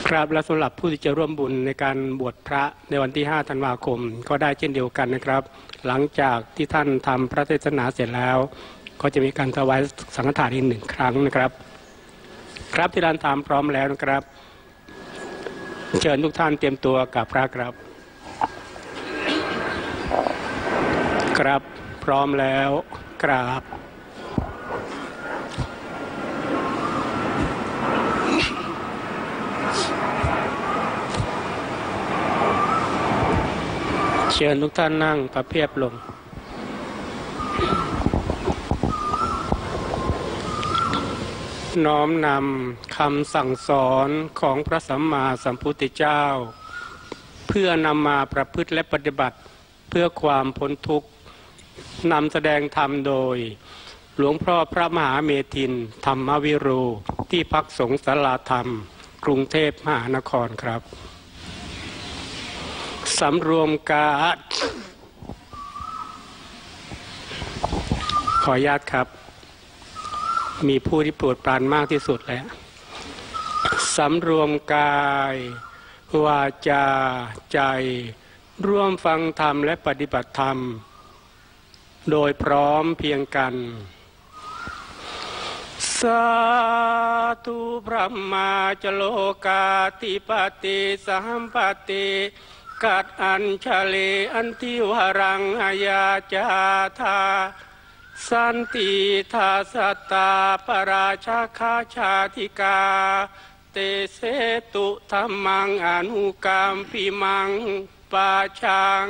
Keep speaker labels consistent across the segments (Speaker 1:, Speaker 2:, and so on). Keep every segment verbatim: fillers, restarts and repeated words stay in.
Speaker 1: ครับและสำหรับผู้ที่จะร่วมบุญในการบวชพระในวันที่ห้าธันวาคมก็ได้เช่นเดียวกันนะครับหลังจากที่ท่านทำพระเทศนาเสร็จแล้วก็จะมีการถวายสังฆทานอีกหนึ่งครั้งนะครับครับที่ร้านทำพร้อมแล้วนะครับเชิญทุกท่านเตรียมตัวกับพระครับครับพร้อมแล้วกราบเชิญทุกท่านนั่งประเพียบลงน้อมนำคำสั่งสอนของพระสัมมาสัมพุทธเจ้าเพื่อนำมาประพฤติและปฏิบัติเพื่อความพ้นทุกข์นำแสดงธรรมโดยหลวงพ่อพระมหาเมธินธรรมวิโรที่พักสงฆ์ศาลาธรรมกรุงเทพมหานครครับสำรวมกาศขออนุญาตครับมีผู้ที่โปรดปรานมากที่สุดแล้วสำรวมกายวาจาใจร่วมฟังธรรมและปฏิบัติธรรมโดยพร้อมเพียงกันสาธุพระมาจโลกาธิปติสัมปติกัดอัญชลีอันทิวรังอายาจาธาสันติทาสัตตาปราชาคาชาธิกาเตเสตุธรรมังอนุกรรมปิมังปาชัง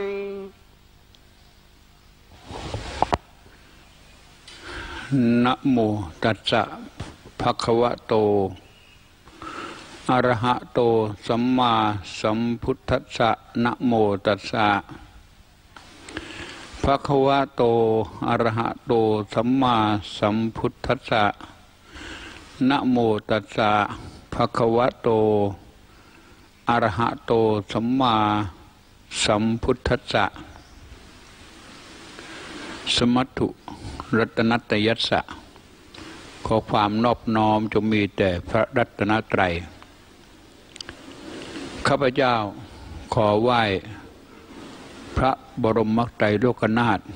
Speaker 1: นะโมตัสสะภะคะวะโตอะระหะโตสัมมาสัมพุทธัสสะนะโมตัสสะภะคะวะโตอะระหะโตสัมมาสัมพุทธัสสะนะโมตัสสะภะคะวะโตอะระหะโตสัมมาสัมพุทธัสสะสมัตถุรัตนัตยัสสะขอความนอบน้อมจงมีแต่พระรัตนตรัยข้าพเจ้าขอไหว้พระบรมไตรโลกนาถ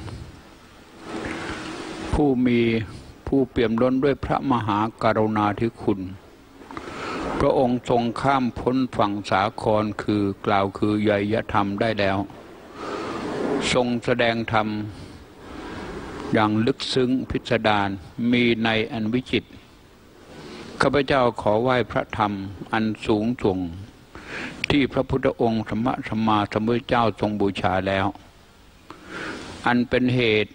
Speaker 1: ผู้มีผู้เปี่ยมล้นด้วยพระมหากรุณาธิคุณพระองค์ทรงข้ามพ้นฝั่งสาครคือกล่าวคือไวยธรรมได้แล้วทรงแสดงธรรมอย่างลึกซึ้งพิสดารมีในอันวิจิตรข้าพเจ้าขอไหว้พระธรรมอันสูงส่งที่พระพุทธองค์สัมมาสัมมาสัมพุทธเจ้าทรงบูชาแล้วอันเป็นเหตุ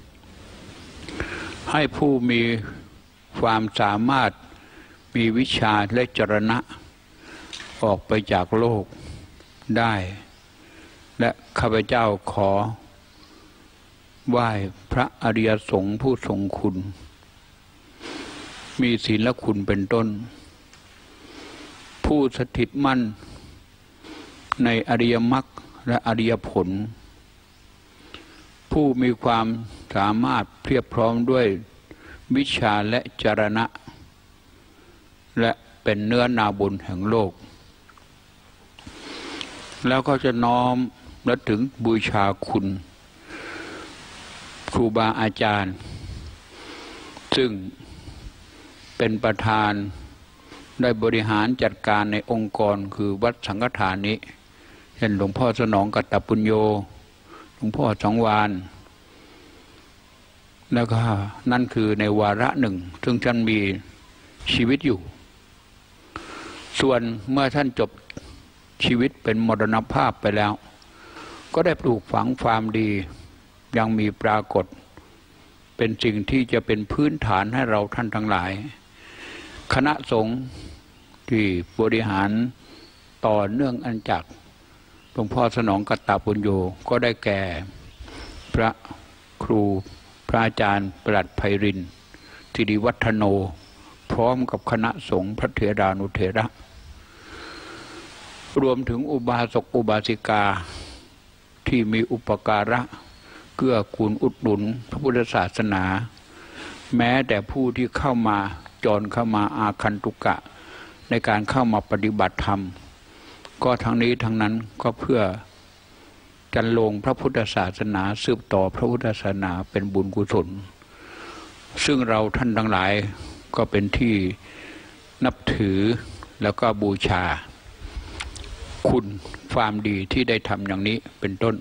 Speaker 1: ให้ผู้มีความสามารถมีวิชาและจรณะออกไปจากโลกได้และข้าพเจ้าขอไหว้พระอริยสงฆ์ผู้ทรงคุณมีศีลคุณเป็นต้นผู้สถิตมั่นในอริยมรรคและอริยผลผู้มีความสามารถเพียบพร้อมด้วยวิชาและจรณะและเป็นเนื้อนาบุญแห่งโลกแล้วก็จะน้อมและถึงบูชาคุณครูบาอาจารย์ซึ่งเป็นประธานได้บริหารจัดการในองค์กรคือวัดสังฆทานนี้เช่นหลวงพ่อสนองกัตตปุญโญหลวงพ่อสังวานแล้วก็นั่นคือในวาระหนึ่งซึ่งท่านมีชีวิตอยู่ส่วนเมื่อท่านจบชีวิตเป็นมรณภาพไปแล้วก็ได้ปลูกฝังความดียังมีปรากฏเป็นสิ่งที่จะเป็นพื้นฐานให้เราท่านทั้งหลายคณะสงฆ์ที่บริหารต่อเนื่องอันจากหลวงพ่อสนองกัตตปุญโญก็ได้แก่พระครูพระอาจารย์ประหลัดไพรินทร์ธิริวัฒโนพร้อมกับคณะสงฆ์พระเถรานุเถระรวมถึงอุบาสกอุบาสิกาที่มีอุปการะเกื้อกูลอุดหนุนพระพุทธศาสนา แม้แต่ผู้ที่เข้ามาจรเข้ามาอาคันตุกะในการเข้ามาปฏิบัติธรรมก็ทั้งนี้ทั้งนั้นก็เพื่อจันลงพระพุทธศาสนาสืบต่อพระพุทธศาสนาเป็นบุญกุศลซึ่งเราท่านทั้งหลายก็เป็นที่นับถือแล้วก็บูชาคุณความดีที่ได้ทำอย่างนี้เป็นต้น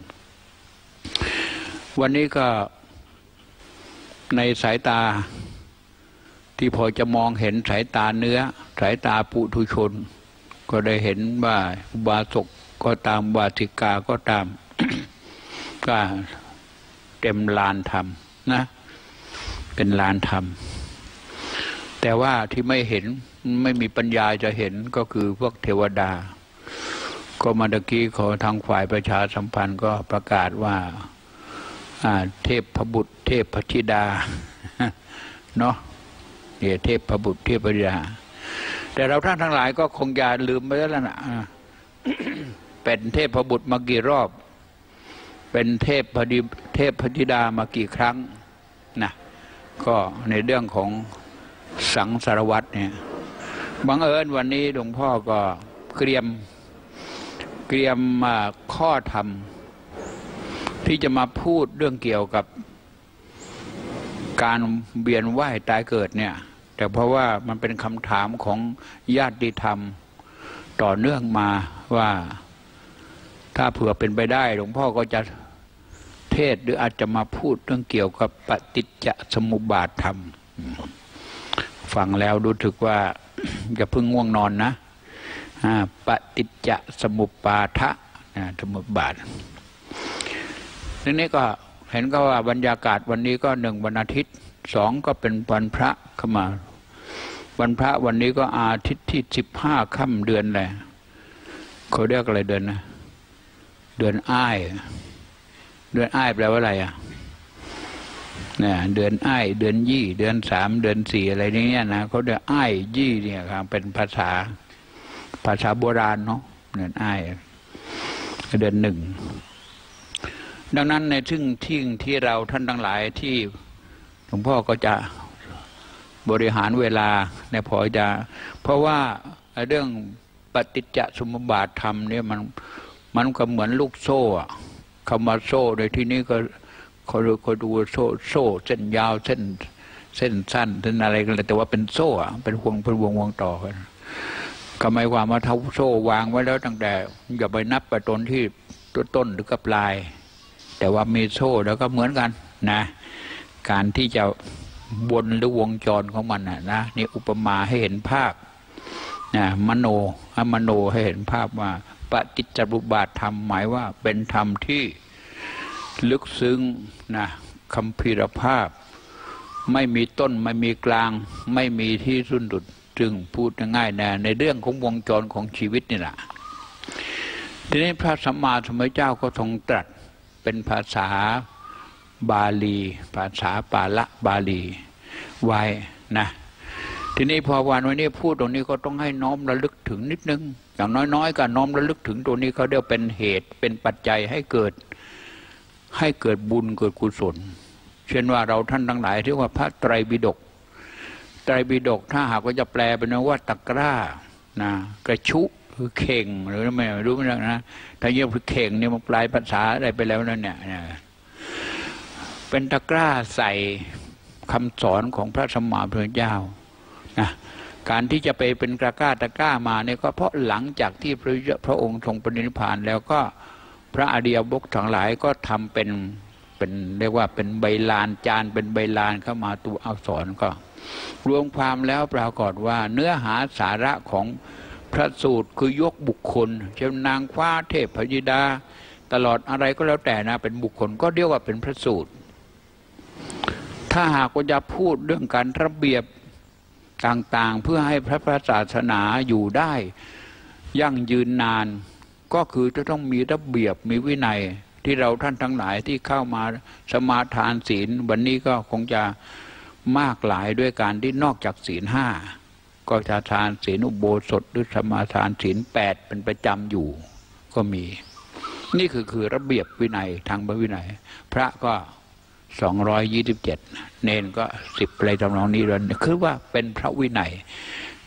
Speaker 1: วันนี้ก็ในสายตาที่พอจะมองเห็นสายตาเนื้อสายตาปุถุชนก็ได้เห็นว่าอุบาสกก็ตามวาสิกาก็ตาม ก็เต็มลานธรรมนะเป็นลานธรรมแต่ว่าที่ไม่เห็นไม่มีปัญญาจะเห็นก็คือพวกเทวดาก็มาตะกี้ขอทางฝ่ายประชาสัมพันธ์ก็ประกาศว่าเทพพบุตรเทพพธิดาเนาะเนี่ยเทพพบุตรเทพพธิดาแต่เราท่านทั้งหลายก็คงอย่าลืมไปแล้วนะ เป็นเทพพบุตรมากี่รอบเป็นเทพพดิเทพพธิดามากี่ครั้งนะก็ในเรื่องของสังสารวัตรเนี่ยบังเอิญวันนี้หลวงพ่อก็เตรียมเตรียมมาข้อธรรมที่จะมาพูดเรื่องเกี่ยวกับการเวียนว่ายตายเกิดเนี่ยแต่เพราะว่ามันเป็นคำถามของญาติธรรมต่อเนื่องมาว่าถ้าเผื่อเป็นไปได้หลวงพ่อก็จะเทศหรืออาจจะมาพูดเรื่องเกี่ยวกับปฏิจจสมุปบาทธรรมฟังแล้วรู้สึกว่าอย่าเพิ่งง่วงนอนนะปฏิจจสมุปบาทะสมุปบาททีนี้ก็เห็นก็ว่าบรรยากาศวันนี้ก็หนึ่งวันอาทิตย์สองก็เป็นวันพระเข้ามาวันพระวันนี้ก็อาทิตย์ที่สิบห้าค่ำเดือนอะไรเขาเรียกอะไรเดือนนะเดือนอ้ายเดือนอ้ายแปลว่าอะไรอ่ะเนี่ยเดือนอ้ายเดือนยี่เดือนสามเดือนสี่อะไรนี้นะเขาเรียกอ้ายยี่เนี่ยครับเป็นภาษาภาษาโบราณเนาะเดือนอ้ายเดือนหนึ่งดังนั้นในซึ่งที่ที่เราท่านทั้งหลายที่หลวงพ่อก็จะบริหารเวลาในพอจะเพราะว่าเรื่องปฏิจจสมุปบาทธรรมเนี่ยมันมันก็เหมือนลูกโซ่คำว่าโซ่ในที่นี้ก็เขาเขาดูโซ่โซ่เส้นยาวเส้นเส้นสั้นเส้นอะไรกันเลยแต่ว่าเป็นโซ่เป็นวงเป็นวงวงต่อกันก็หมายความว่าเท้าโซ่วางไว้แล้วตั้งแต่อย่าไปนับไปต้นที่ต้นหรือกับปลายแต่ว่ามีโซ่แล้วก็เหมือนกันนะการที่จะวนหรือวงจรของมันนะนะนี่อุปมาให้เห็นภาพนะมโนอมโนให้เห็นภาพว่าปฏิจจสมุปบาทธรรมหมายว่าเป็นธรรมที่ลึกซึ้งนะคัมภีรภาพไม่มีต้นไม่มีกลางไม่มีที่สิ้นสุดจึงพูดง่ายๆนะในเรื่องของวงจรของชีวิตนี่แหละทีนี้พระสัมมาสัมพุทธเจ้าก็ทรงตรัสเป็นภาษาบาลีภาษาปาละบาลีไว้นะทีนี้พอวันวันนี้พูดตรงนี้ก็ต้องให้น้อมระลึกถึงนิดนึงอย่างน้อยๆก็น้อมระลึกถึงตัวนี้เขาเรียกเป็นเหตุเป็นปัจจัยให้เกิดให้เกิดบุญเกิดกุศลเช่นว่าเราท่านทั้งหลายที่ว่าพระไตรปิฎกไตรปิฎกถ้าหากว่าจะแปลเป็นว่าตะกร้านะกระชุคือเข่งหรือไม่รู้ไม่รู้นะถ้าเยี่ยมคือเข่งเนี่ยมันปลายภาษาอะไรไปแล้วนั่นเนี่ยเป็นตะกร้าใส่คำสอนของพระสัมมาสัมพุทธเจ้านะการที่จะไปเป็นตะกร้าตะกร้ามาเนี่ยก็เพราะหลังจากที่พระพระองค์ทรงปรินิพพานแล้วก็พระอริยบุคคลทั้งหลายก็ทำเป็นเป็นเรียกว่าเป็นใบลานจานเป็นใบลานเข้ามาตัวอักษรก็รวมความแล้วปรากฏว่าเนื้อหาสาระของพระสูตรคือยกบุคคลเช่นนางฟ้าเทพพยิดาตลอดอะไรก็แล้วแต่นะเป็นบุคคลก็เรียกว่าเป็นพระสูตรถ้าหากว่าจะพูดเรื่องการระเบียบต่างๆเพื่อให้พระพุทธศาสนาอยู่ได้ยั่งยืนนานก็คือจะต้องมีระเบียบมีวินัยที่เราท่านทั้งหลายที่เข้ามาสมาทานศีลวันนี้ก็คงจะมากหลายด้วยการที่นอกจากศีลห้าก็จะทานศีลอุโบสถหรือสมาทานศีลแปดเป็นประจำอยู่ก็มีนี่คือคือระเบียบวินัยทางพระวินัยพระก็สองร้อยยี่สิบเจ็ดเนนก็สิบอะไรทำนองนี้เลยคือว่าเป็นพระวินัย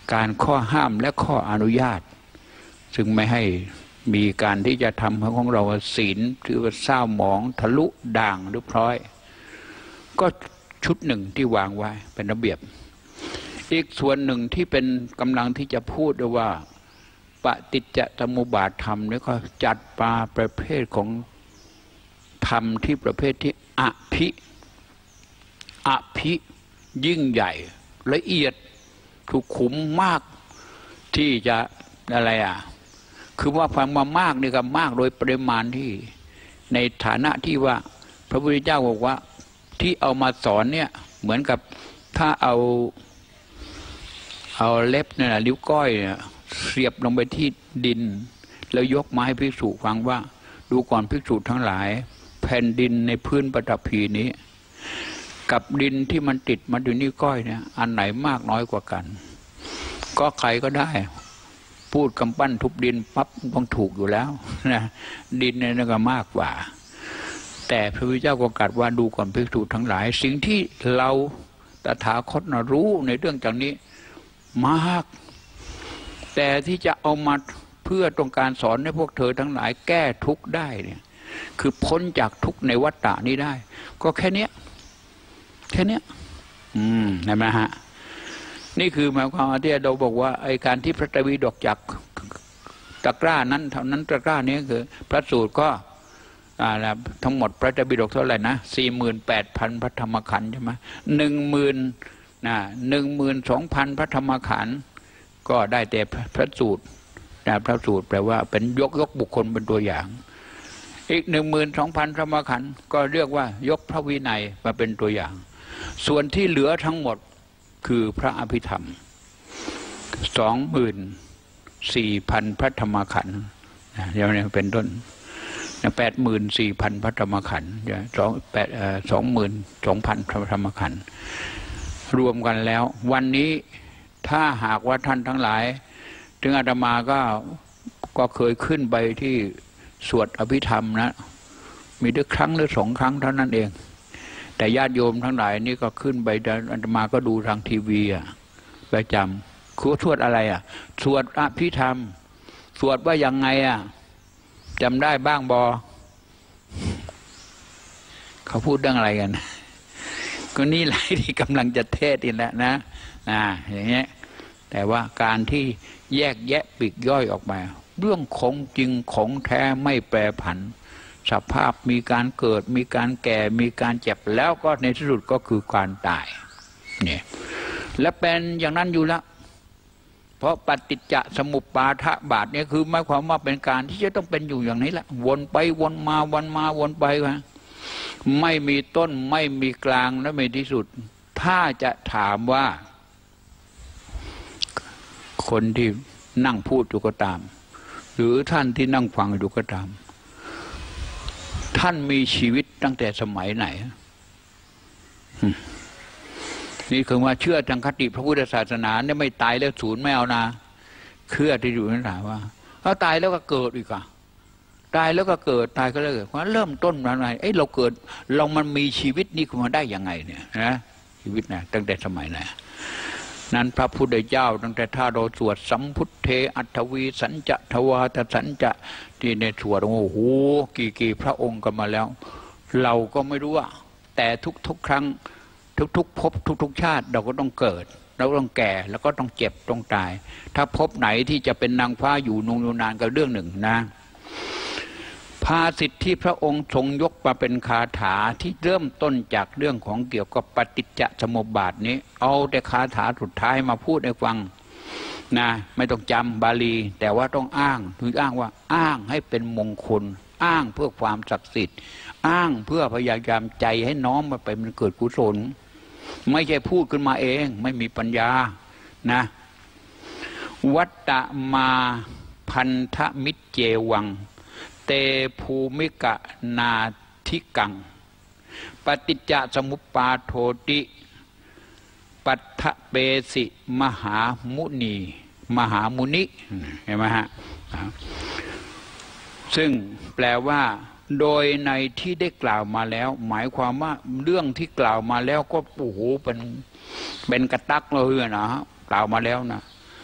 Speaker 1: การข้อห้ามและข้ออนุญาตซึ่งไม่ให้มีการที่จะทำของเราศีลถือว่าเศร้าหมองทะลุด่างหรือพร้อยก็ชุดหนึ่งที่วางไว้เป็นระเบียบอีกส่วนหนึ่งที่เป็นกำลังที่จะพูดว่าปฏิจจสมุปบาทธรรมนี่ก็จัดปาประเภทของธรรมที่ประเภทที่อภิอภิยิ่งใหญ่ละเอียดถูกขุมมากที่จะอะไรอ่ะคือว่าฟังมามากนี่ก็มากโดยปริมาณที่ในฐานะที่ว่าพระพุทธเจ้าบอกว่าที่เอามาสอนเนี่ยเหมือนกับถ้าเอาเอาเล็บเนี่ยลิ้วก้อยเนี่ยเสียบลงไปที่ดินแล้วยกมาให้ภิกษุฟังว่าดูก่อนภิกษุทั้งหลายแผ่นดินในพื้นปฐพีนี้กับดินที่มันติดมาอยู่นี่ก้อยเนี่ยอันไหนมากน้อยกว่ากันก็ใครก็ได้พูดกำปั้นทุบดินปั๊บต้องถูกอยู่แล้วนะดินเนี่ยก็มากกว่าแต่พระพุทธเจ้าก็ตรัสว่าดูก่อนภิกษุทั้งหลายสิ่งที่เราตถาคตนะรู้ในเรื่องจากนี้มากแต่ที่จะเอามาเพื่อต้องการสอนให้พวกเธอทั้งหลายแก้ทุกข์ได้เนี่ยคือพ้นจากทุกข์ในวัฏฏะนี้ได้ก็แค่เนี้ยแค่เนี้ยอืมเห็นไหมฮะนี่คือหมายความว่าที่เราบอกว่าไอ้การที่พระไตรปิฎกจากตะกร้านั้นเท่านั้นตะกร้านี้คือพระสูตรก็อ่าทั้งหมดพระไตรปิฎกเท่าไหร่นะสี่หมื่นแปดพันพระธรรมขันธ์ใช่ไหมหนึ่งหมื่นนะหนึ่งหมื่นสองพันพระธรรมขันธ์ก็ได้แต่พระสูตรนะพระสูตรแปลว่าเป็นยกยกบุคคลเป็นตัวอย่างอีกหนึ่งหมื่นสองพันธรรมขันธ์ก็เรียกว่ายกพระวินัยมาเป็นตัวอย่างส่วนที่เหลือทั้งหมดคือพระอภิธรรมสองหมื่นสี่พันพระธรรมขันธ์อย่างนี้เป็นต้นแปดหมื่นสี่พันพระธรรมขันธ์สองแปดสองหมื่นสองพันพระธรรมขันธ์รวมกันแล้ววันนี้ถ้าหากว่าท่านทั้งหลายถึงอาตมาก็ก็เคยขึ้นไปที่สวดอภิธรรมนะมีได้ครั้งหรือสองครั้งเท่านั้นเองแต่ญาติโยมทั้งหลายนี่ก็ขึ้นไปอาตมาก็ดูทางทีวีอ่ะประจำคือสวดอะไรอ่ะสวดอภิธรรมสวดว่ายังไงอ่ะจำได้บ้างบอเขาพูดเรื่องอะไรกันก็นี่แหละที่กำลังจะเทศนี่แหละนะนะอย่างเงี้ยแต่ว่าการที่แยกแยะปีกย่อยออกมาเรื่องของจริงของแท้ไม่แปรผันสภาพมีการเกิดมีการแก่มีการเจ็บแล้วก็ในที่สุดก็คือการตายเนี่ยและเป็นอย่างนั้นอยู่แล้วเพราะปฏิจจสมุปบาทบาทเนี่ยคือหมายความว่าเป็นการที่จะต้องเป็นอยู่อย่างนี้แหละวนไปวนมาวนมาวนไปนะไม่มีต้นไม่มีกลางและไม่ที่สุดถ้าจะถามว่าคนที่นั่งพูดอยู่ก็ตามหรือท่านที่นั่งฟังอยู่ก็ตามท่านมีชีวิตตั้งแต่สมัยไหนนี่คือว่าเชื่อทางคติพระพุทธศาสนาเนี่ยไม่ตายแล้วศูนย์ไม่เอานะเชื่อที่อยู่นั่นแหละว่าถ้าตายแล้วก็เกิดอีกอ่ะตายแล้วก็เกิดตายก็แล้วเกิดเพราะเริ่มต้นมาไงเอ้เราเกิดเรามันมีชีวิตนี้ขึ้นมาได้ยังไงเนี่ยนะชีวิตนะตั้งแต่สมัยไหนนั้นพระพุทธเจ้าตั้งแต่ถ้าเราสวดสัมพุทเทอัตถวีสัญจะทวาตสัญจะที่ในสวดโอ้โหกี่กี่พระองค์กันมาแล้วเราก็ไม่รู้ว่าแต่ทุกๆครั้งทุกๆภพทุกๆชาติเราก็ต้องเกิดเราต้องแก่แล้วก็ต้องเจ็บต้องตายถ้าภพไหนที่จะเป็นนางฟ้าอยู่นงนานก็เรื่องหนึ่งนะภาษิตที่พระองค์ทรงยกมาเป็นคาถาที่เริ่มต้นจากเรื่องของเกี่ยวกับปฏิจจสมุปบาทนี้เอาแต่คาถาสุดท้ายมาพูดให้ฟังนะไม่ต้องจำบาลีแต่ว่าต้องอ้างถึงอ้างว่าอ้างให้เป็นมงคลอ้างเพื่อความศักดิ์สิทธิ์อ้างเพื่อพยายามใจให้น้อมมาไปมันเกิดกุศลไม่ใช่พูดขึ้นมาเองไม่มีปัญญานะวัตตมาพันธมิตเจวังเตภูมิกะนาทิกังปฏิจจสมุปบาทโทติปัฏฐเปสิมหามุนีมหามุนิเห็นไหมฮะซึ่งแปลว่าโดยในที่ได้กล่าวมาแล้วหมายความว่าเรื่องที่กล่าวมาแล้วก็โอ้โหเป็นเป็นกระตักเลยนะกล่าวมาแล้วนะ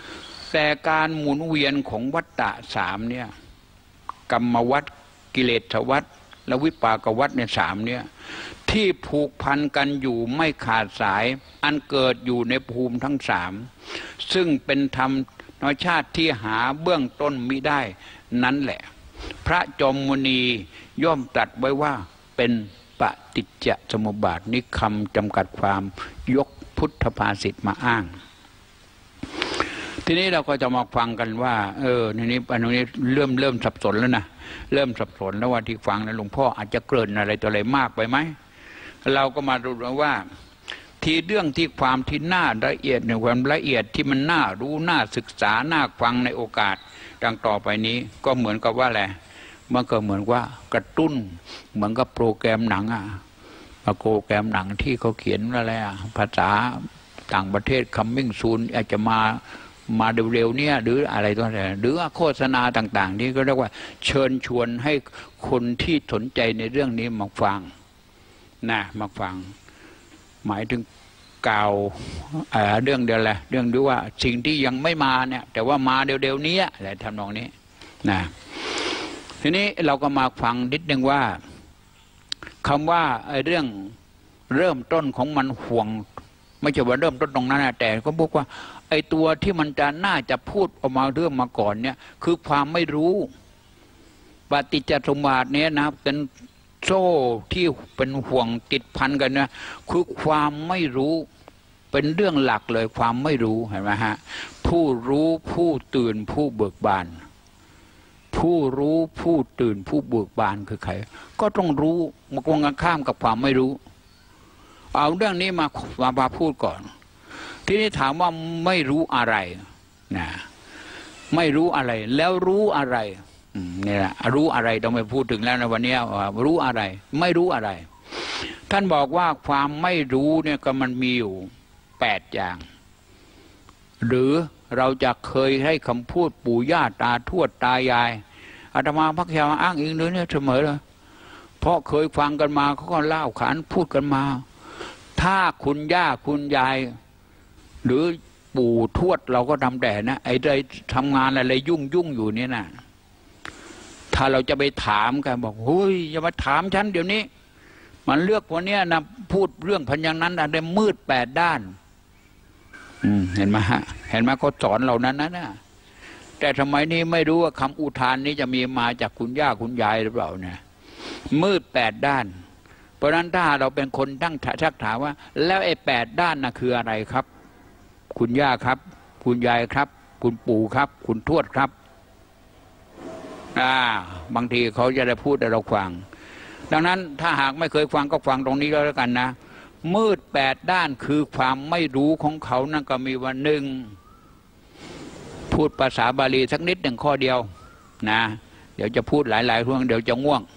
Speaker 1: แต่การหมุนเวียนของวัฏฏะสามเนี่ยกรรมวัฏกิเลสวัฏและวิปากวัฏในสามเนี่ยที่ผูกพันกันอยู่ไม่ขาดสายอันเกิดอยู่ในภูมิทั้งสามซึ่งเป็นธรรมธรรมชาติที่หาเบื้องต้นมิได้นั่นแหละพระจอมมุนีย่อมตรัสไว้ว่าเป็นปฏิจจสมุปบาทนิคำจำกัดความยกพุทธภาษิตมาอ้างทีนี้เราก็จะมาฟังกันว่าเออในนี้อันนี้เริ่มเริ่มสับสนแล้วนะเริ่มสับสนแล้วว่าที่ฟังนะหลวงพ่ออาจจะเกินอะไรตัวอะไรมากไปไหมเราก็มาดูว่าที่เรื่องที่ความที่น่าละเอียดในความละเอียดที่มันน่ารู้น่าศึกษาน่าฟังในโอกาสดังต่อไปนี้ก็เหมือนกับว่าอะไรมันก็เหมือนว่ากระตุ้นเหมือนกับโปรแกรมหนังอ่ะโปรแกรมหนังที่เขาเขียนอะไรอ่ะภาษาต่างประเทศ coming soon อาจจะมามาเร็วๆเนี่ยหรืออะไรตัวไหนหรือโฆษณาต่างๆนี่ก็เรียกว่าเชิญชวนให้คนที่สนใจในเรื่องนี้มาฟังนะมาฟังหมายถึงกล่าวเรื่องเดียวแหละเรื่องด้วยว่าสิ่งที่ยังไม่มาเนี่ยแต่ว่ามาเร็วๆนี้อะไรทำนองนี้นะทีนี้เราก็มาฟังนิดนึงว่าคำว่าไอ้เรื่องเริ่มต้นของมันห่วงไม่ใช่ว่าเริ่มต้นตรงนั้นนะแต่ก็บอกว่าไอ้ตัวที่มันจะน่าจะพูดออกมาเรื่องมาก่อนเนี่ยคือความไม่รู้ปฏิจจสมุปบาทเนี่ยนะเป็นโซ่ที่เป็นห่วงติดพันกันนะคือความไม่รู้เป็นเรื่องหลักเลยความไม่รู้เห็นไหมฮะผู้รู้ผู้ตื่นผู้เบิกบานผู้รู้ผู้ตื่นผู้เบิกบานคือใครก็ต้องรู้มาตรงกันข้ามกับความไม่รู้เอาเรื่องนี้มามาพูดก่อนทีนี้ถามว่าไม่รู้อะไรนะไม่รู้อะไรแล้วรู้อะไรนี่แหละรู้อะไรต้องไปพูดถึงแล้วในวันนี้ว่ารู้อะไรไม่รู้อะไร ท่านบอกว่าความไม่รู้เนี่ยก็มันมีอยู่แปดอย่างหรือเราจะเคยให้คำพูดปู่ย่าตาทวดตายายอาตมาพักยาวอ้างอิงเลยเนี่ยเสมอเลยเพราะเคยฟังกันมาเขาก็เล่าขานพูดกันมาถ้าคุณย่าคุณยายหรือปู่ทวดเราก็ทำแต่นะไอ้ไรทำงานอะไรยุ่งยุ่งอยู่เนี่ยนะถ้าเราจะไปถามกันบอกเฮ้ยอย่ามาถามฉันเดี๋ยวนี้มันเลือกคนเนี้ยนะพูดเรื่องพันอย่างนั้นได้มืดแปดด้านอืมเห็นไหมฮะเห็นไหมเขาสอนเรานั้นนะนะแต่ทำไมนี่ไม่รู้ว่าคำอุทานนี้จะมีมาจากคุณย่าคุณยายหรือเปล่าเนี่ยมืดแปดด้านเพราะนั้นถ้าเราเป็นคนตั้งชักถามว่าแล้วไอ้แปดด้านน่ะคืออะไรครับคุณย่าครับคุณยายครับคุณปู่ครับคุณทวดครับอ่าบางทีเขาจะได้พูดให้เราฟังดังนั้นถ้าหากไม่เคยฟังก็ฟังตรงนี้ก็แล้วกันนะมืดแปดด้านคือความไม่รู้ของเขานั่นก็มีวันหนึ่งพูดภาษาบาลีสักนิดหนึ่งข้อเดียวนะเดี๋ยวจะพูดหลายๆเรื่องเดี๋ยวจะง่วง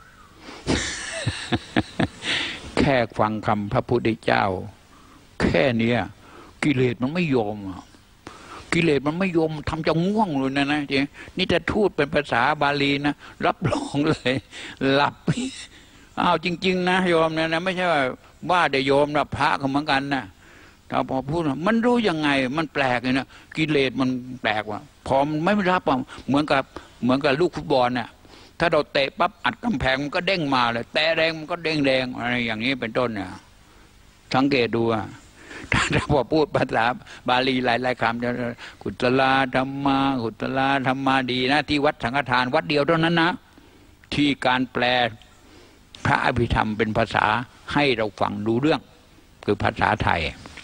Speaker 1: แค่ฟังคำพระพุทธเจ้าแค่นี้กิเลสมันไม่ยอมกิเลสมันไม่ยอมทำจะง่วงเลยนะนะจริงนี่จะพูดเป็นภาษาบาลีนะรับรองเลยหลับอ้าวจริงๆนะโยมเนี่ยนะไม่ใช่ว่าว่าเดี๋ยวโยมนะพระก็เหมือนกันนะเราพอพูดมันรู้ยังไงมันแปลกเลยนะกิเลสมันแปลกว่ะพอมันไม่รับอ่ะเหมือนกับเหมือนกับลูกฟุตบอลน่ะถ้าเราเตะปั๊บอัดกำแพงมันก็เด้งมาเลยแตะแรงมันก็เด้งแรงอะไรอย่างนี้เป็นต้นเนี่ยสังเกตดูอ่ะถ้าพอพูดภาษาบาลีหลายๆคำจะกุตลาธรรมากุตลาธรรมาดีนะที่วัดสังฆทานวัดเดียวเท่านั้นนะที่การแปลพระอภิธรรมเป็นภาษาให้เราฟังดูเรื่องคือภาษาไทย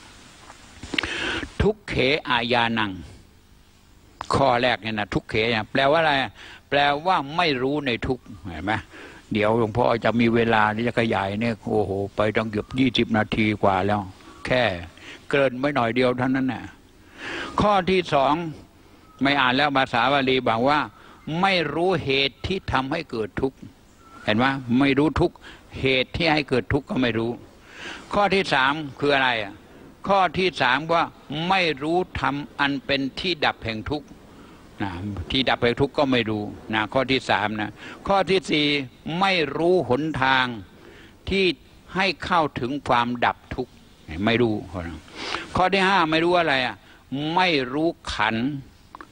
Speaker 1: ทุกเขอาญานังข้อแรกเนี่ยนะทุกเขเนี่ยแปลว่าอะไรแปลว่าไม่รู้ในทุกเห็นไหมเดี๋ยวหลวงพ่อจะมีเวลาที่จะขยายเนี่ยโอ้โหไปตั้งเกือบยี่สิบนาทีกว่าแล้วแค่เกินไม่หน่อยเดียวเท่านั้นน่ะข้อที่สองไม่อ่านแล้วภาษาบาลีบอกว่าไม่รู้เหตุที่ทำให้เกิดทุกข์เห็นไหมไม่รู้ทุกข์เหตุที่ให้เกิดทุกข์ก็ไม่รู้ข้อที่สามคืออะไรอ่ะข้อที่สามว่าไม่รู้ธรรมอันเป็นที่ดับแห่งทุกข์นะที่ดับแห่งทุกข์ก็ไม่รู้นะข้อที่สามนะข้อที่สี่ไม่รู้หนทางที่ให้เข้าถึงความดับทุกข์ไม่รู้ข้อที่ห้าไม่รู้อะไรอ่ะไม่รู้ขันธ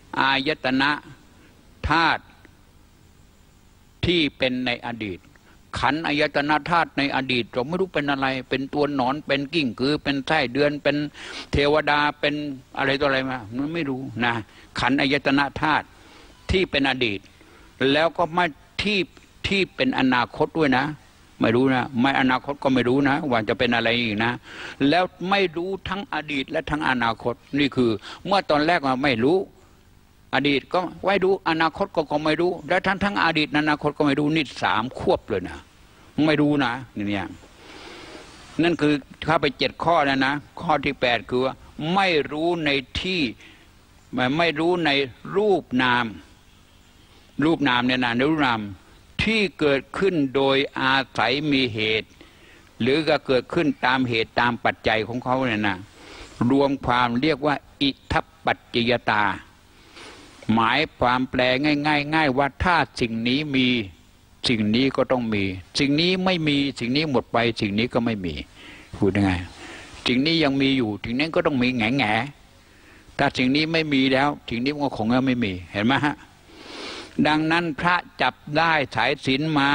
Speaker 1: อายตนะธาตุที่เป็นในอดีตขันธ์อายตนะธาตุในอดีตเราไม่รู้เป็นอะไรเป็นตัวหนอนเป็นกิ้งกือเป็นไส้เดือนเป็นเทวดาเป็นอะไรตัวอะไรมามันไม่รู้นะขันธ์อายตนะธาตุที่เป็นอดีตแล้วก็ไม่ที่ที่เป็นอนาคตด้วยนะไม่รู้นะไม่อนาคตก็ไม่รู้นะว่าจะเป็นอะไรอีกนะแล้วไม่รู้ทั้งอดีตและทั้งอนาคตนี่คือเมื่อตอนแรกเราไม่รู้อดีตก็ไม่รู้อนาคตก็ก็ไม่รู้และทั้งทั้งอดีตอนาคตก็ไม่รู้นี่สามควบเลยนะไม่รู้นะเนี่ยนั่นคือเข้าไปเจ็ดข้อแล้วนะข้อที่แปดคือว่าไม่รู้ในที่ไม่รู้ในรูปนามรูปนามเนี่ยนะรูปนามที่เกิดขึ้นโดยอาศัยมีเหตุหรือก็เกิดขึ้นตามเหตุตามปัจจัยของเขาเนี่ยนะรวมความเรียกว่าอิทัปปัจจยตาหมายความแปลง่ายๆง่ายว่าถ้าสิ่งนี้มีสิ่งนี้ก็ต้องมีสิ่งนี้ไม่มีสิ่งนี้หมดไปสิ่งนี้ก็ไม่มีพูดยังไงสิ่งนี้ยังมีอยู่สิ่งนั้นก็ต้องมีแง่แง่ถ้าสิ่งนี้ไม่มีแล้วสิ่งนี้ก็คงจะไม่มีเห็นไหมฮะดังนั้นพระจับได้สายศีลมา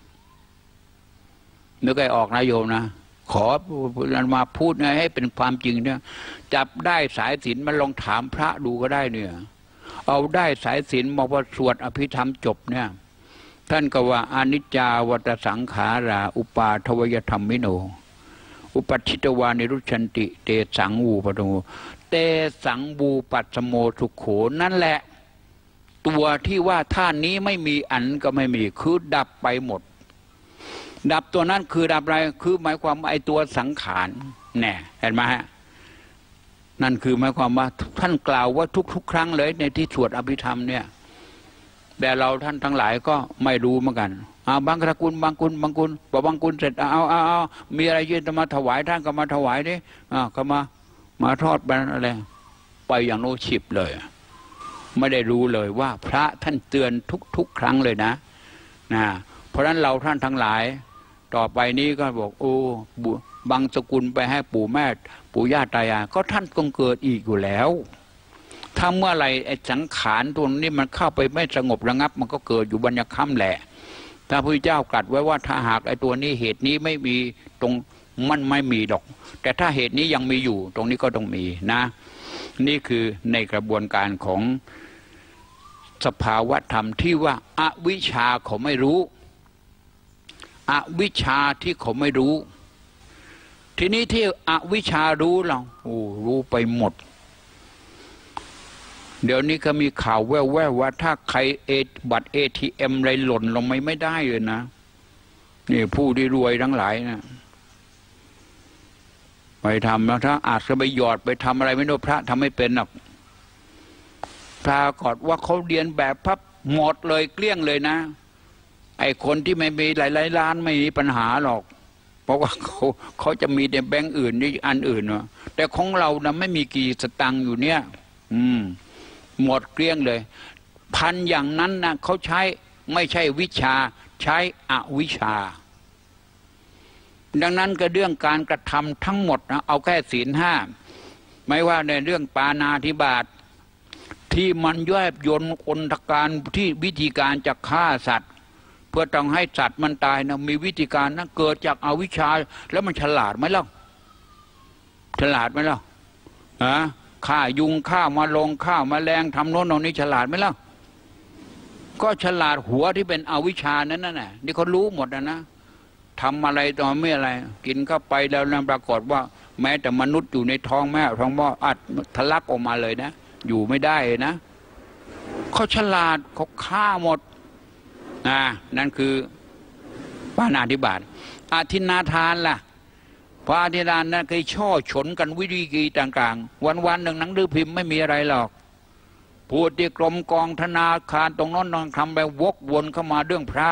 Speaker 1: ไม่เคยออกนะโยมนะขอมาพูดไงให้เป็นความจริงเนี่ยจับได้สายศีลมาลองถามพระดูก็ได้เนี่ยเอาได้สายศีลมาพอสวดอภิธรรมจบเนี่ยท่านก็ว่าอนิจจาวัฏสังขาราอุปาทวยธรรมมิโนอุปัชชิตวานิรุชันติเตสังวูปะโมเตสังวูปัสสโมสุขโขนั่นแหละตัวที่ว่าท่านนี้ไม่มีอันก็ไม่มีคือดับไปหมดดับตัวนั้นคือดับอะไรคือหมายความว่าไอ้ตัวสังขารแน่เห็นไหมฮะนั่นคือหมายความว่าท่านกล่าวว่าทุกๆครั้งเลยในที่สวดอภิธรรมเนี่ยแต่เราท่านทั้งหลายก็ไม่รู้เหมือนกันเอาบางตระกูลบางกุลบางกุลพอบางกุลเสร็จเอาเอาเอามีอะไรยื่นมาถวายท่านก็มาถวายดิอ่าก็มามาทอดเป็นอะไรไปอย่างโน้ฉิบเลยไม่ได้รู้เลยว่าพระท่านเตือนทุกๆครั้งเลยนะนะเพราะฉะนั้นเราท่านทั้งหลายต่อไปนี้ก็บอกโอ้บางสกุลไปให้ปู่แม่ปู่ย่าตายายก็ท่านคงเกิดอีกอยู่แล้วถ้าเมื่อไรไอ้สังขารตัวนี้มันเข้าไปไม่สงบระงับมันก็เกิดอยู่บรรยค่ำแหละถ้าพระเจ้ากลัดไว้ว่าถ้าหากไอ้ตัวนี้เหตุนี้ไม่มีตรงมันไม่มีดอกแต่ถ้าเหตุนี้ยังมีอยู่ตรงนี้ก็ต้องมีนะนี่คือในกระบวนการของสภาวะธรรมที่ว่าอวิชชาเขาไม่รู้อวิชชาที่เขาไม่รู้ทีนี้ที่อวิชชารู้เราโอ้รู้ไปหมดเดี๋ยวนี้ก็มีข่าวแว่วๆว่าถ้าใครเอบัตรเอทีเอ็มอะไรหล่นลงไม่ไม่ได้เลยนะนี่ผู้ที่รวยทั้งหลายนะไปทำแล้วถ้าอาจจะไปหยอดไปทำอะไรไม่รู้พระทำไม่เป็นหรอกปรากฏว่าเขาเรียนแบบพับหมดเลยเกลี้ยงเลยนะไอ้คนที่ไม่มีหลายๆล้านไม่มีปัญหาหรอกเพราะว่าเขาเขาจะมีในแบงก์อื่นนี่อันอื่นเนาะแต่ของเรานะไม่มีกี่สตังค์อยู่เนี่ยอืมหมดเกลี้ยงเลยพันอย่างนั้นนะเขาใช้ไม่ใช่วิชาใช้อวิชชาดังนั้นก็เรื่องการกระทำทั้งหมดนะเอาแค่ศีลห้าไม่ว่าในเรื่องปาณาธิบาตที่มันแยบยลอนทการที่วิธีการจะฆ่าสัตว์เพื่อต้องให้สัตว์มันตายนะมีวิธีการนะเกิดจากอวิชชาแล้วมันฉลาดไหมล่ะฉลาดไหมล่ะฮะฆ่ายุงฆ่ามาลงฆ่ามาแรงทำโน้นตรงนี้ฉลาดไหมล่ะก็ฉลาดหัวที่เป็นอวิชชานั้นน่ะนี่เขารู้หมดนะนะทำอะไรตอนไม่อะไรกินเข้าไปแล้วนั้นปรากฏว่าแม้แต่มนุษย์อยู่ในท้องแม่ท้องพ่ออัดทะลักออกมาเลยนะอยู่ไม่ได้นะเขาฉลาดเขาฆ่าหมดนะนั่นคือปาณาธิบาตอาทินนาทานล่ะพระอาทินานนั้นเคยช่อฉนกันวิธีกีต่างๆวันๆหนึ่งหนังดื้อพิมพ์ไม่มีอะไรหรอกพูดที่กรมกองธนาคารตรงนั้นนองทำไปวกวนเข้ามาเรื่องพระ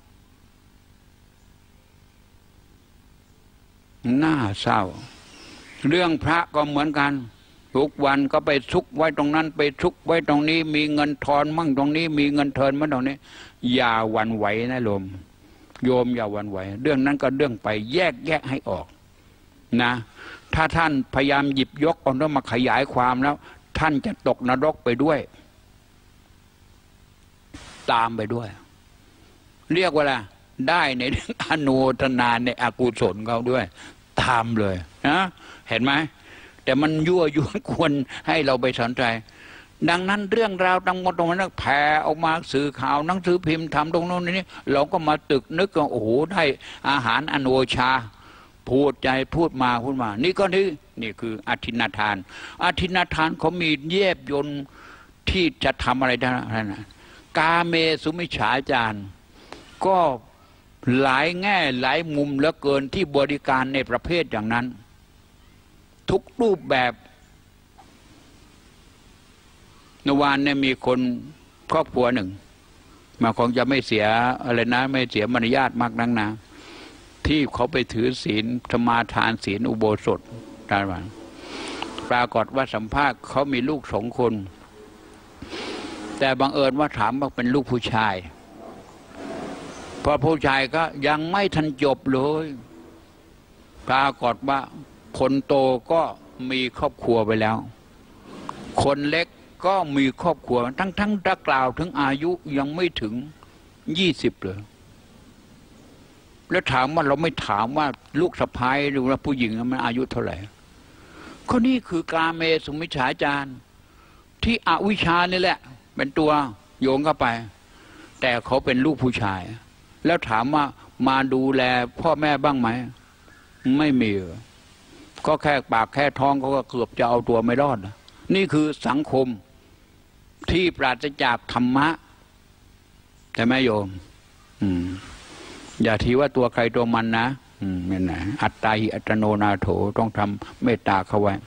Speaker 1: น่าเศร้าเรื่องพระก็เหมือนกันทุกวันก็ไปซุกไว้ตรงนั้นไปซุกไว้ตรงนี้มีเงินทอนมั่งตรงนี้มีเงินเทินมั่งตรงนี้อย่าหวั่นไหวนะโยมโยมอย่าหวั่นไหวเรื่องนั้นก็เรื่องไปแยกแยะให้ออกนะถ้าท่านพยายามหยิบยกเอาเรื่องมาขยายความแล้วท่านจะตกนรกไปด้วยตามไปด้วยเรียกว่าอะไรได้ในเรื่องอนุโมทนาในอกุศลเขาด้วยตามเลยนะเห็นไหมแต่มันยั่วยวนควรให้เราไปสนใจดังนั้นเรื่องราวทั้งหมดตรงนั้นแผ่ออกมาสื่อข่าวหนังสือพิมพ์ทำตรงโน้นนี่เราก็มาตึกนึกว่าโอ้โหได้อาหารอโนชาพูดใจพูดมาพูดมานี่ก็นี่นี่คืออธินาทานอธินาทานเขามีเย็บยนต์ที่จะทำอะไรได้นะกาเมสุมิจฉาจารก็หลายแง่หลายมุมเหลือเกินที่บริการในประเภทอย่างนั้นทุกรูปแบบเมื่อวานเนี่ยมีคนครอบครัวหนึ่งมาคงจะไม่เสียอะไรนะไม่เสียมารยาทมากนักนะที่เขาไปถือศีลสมาทานศีลอุโบสถได้ไหมปรากฏว่าสัมภาษณ์เขามีลูกสองคนแต่บังเอิญว่าถามว่าเป็นลูกผู้ชายพอผู้ชายก็ยังไม่ทันจบเลยปรากฏว่าคนโตก็มีครอบครัวไปแล้วคนเล็กก็มีครอบครัวทั้งทั้งตะกล่าวถึงอายุยังไม่ถึงยี่สิบเลยแล้วถามว่าเราไม่ถามว่าลูกสะใภ้หรือว่าผู้หญิงมันอายุเท่าไหร่ก็นี่คือกาเมสุมิจฉาจารที่อวิชชานี่แหละเป็นตัวโยงเข้าไปแต่เขาเป็นลูกผู้ชายแล้วถามว่ามาดูแลพ่อแม่บ้างไหมไม่มีก็แค่ปากแค่ท้องเขาก็เกือบจะเอาตัวไม่รอดนี่คือสังคมที่ปราศจากธรรมะแต่แม่โยมอืมอย่าทีว่าตัวใครตัวมันนะอืมนี่นะอัตตาหิอัตโนนาโถต้องทำเมตตาเขาไว้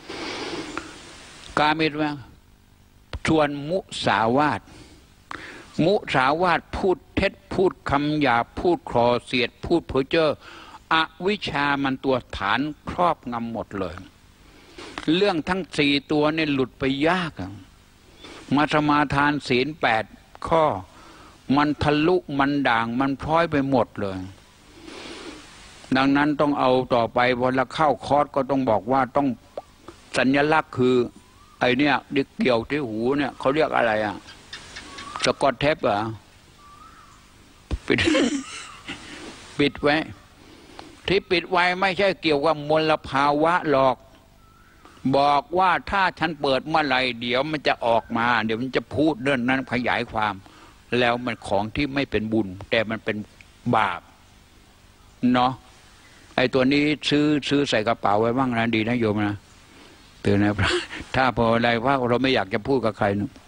Speaker 1: กาเมตว่าชวนมุสาวาทมุสาวาทพูดเท็จพูดคำหยาพูดคลอเสียดพูดเพ้อเจ้ออวิชามันตัวฐานครอบงำหมดเลยเรื่องทั้งสี่ตัวเนี่ยหลุดไปยากมาสมาทานศีลแปดข้อมันทะลุมันด่างมันพร้อยไปหมดเลยดังนั้นต้องเอาต่อไปพอละเข้าคอร์สก็ต้องบอกว่าต้องสัญลักษณ์คือไอเนี่ยดิเกี่ยวที่หูเนี่ยเขาเรียกอะไรอ่ะสกอตเทปเหรอปิด ปิดไว้ที่ปิดไว้ไม่ใช่เกี่ยวกับมลภาวะหรอกบอกว่าถ้าฉันเปิดเมื่อไหร่เดี๋ยวมันจะออกมาเดี๋ยวมันจะพูดเรื่องนั้นขยายความแล้วมันของที่ไม่เป็นบุญแต่มันเป็นบาปเนาะไอ้ตัวนี้ซื้อซื้อใส่กระเป๋าไว้บ้างนะดีนะโยมนะเตือนนะถ้าพออะไรว่าเราไม่อยากจะพูดกับใครนะ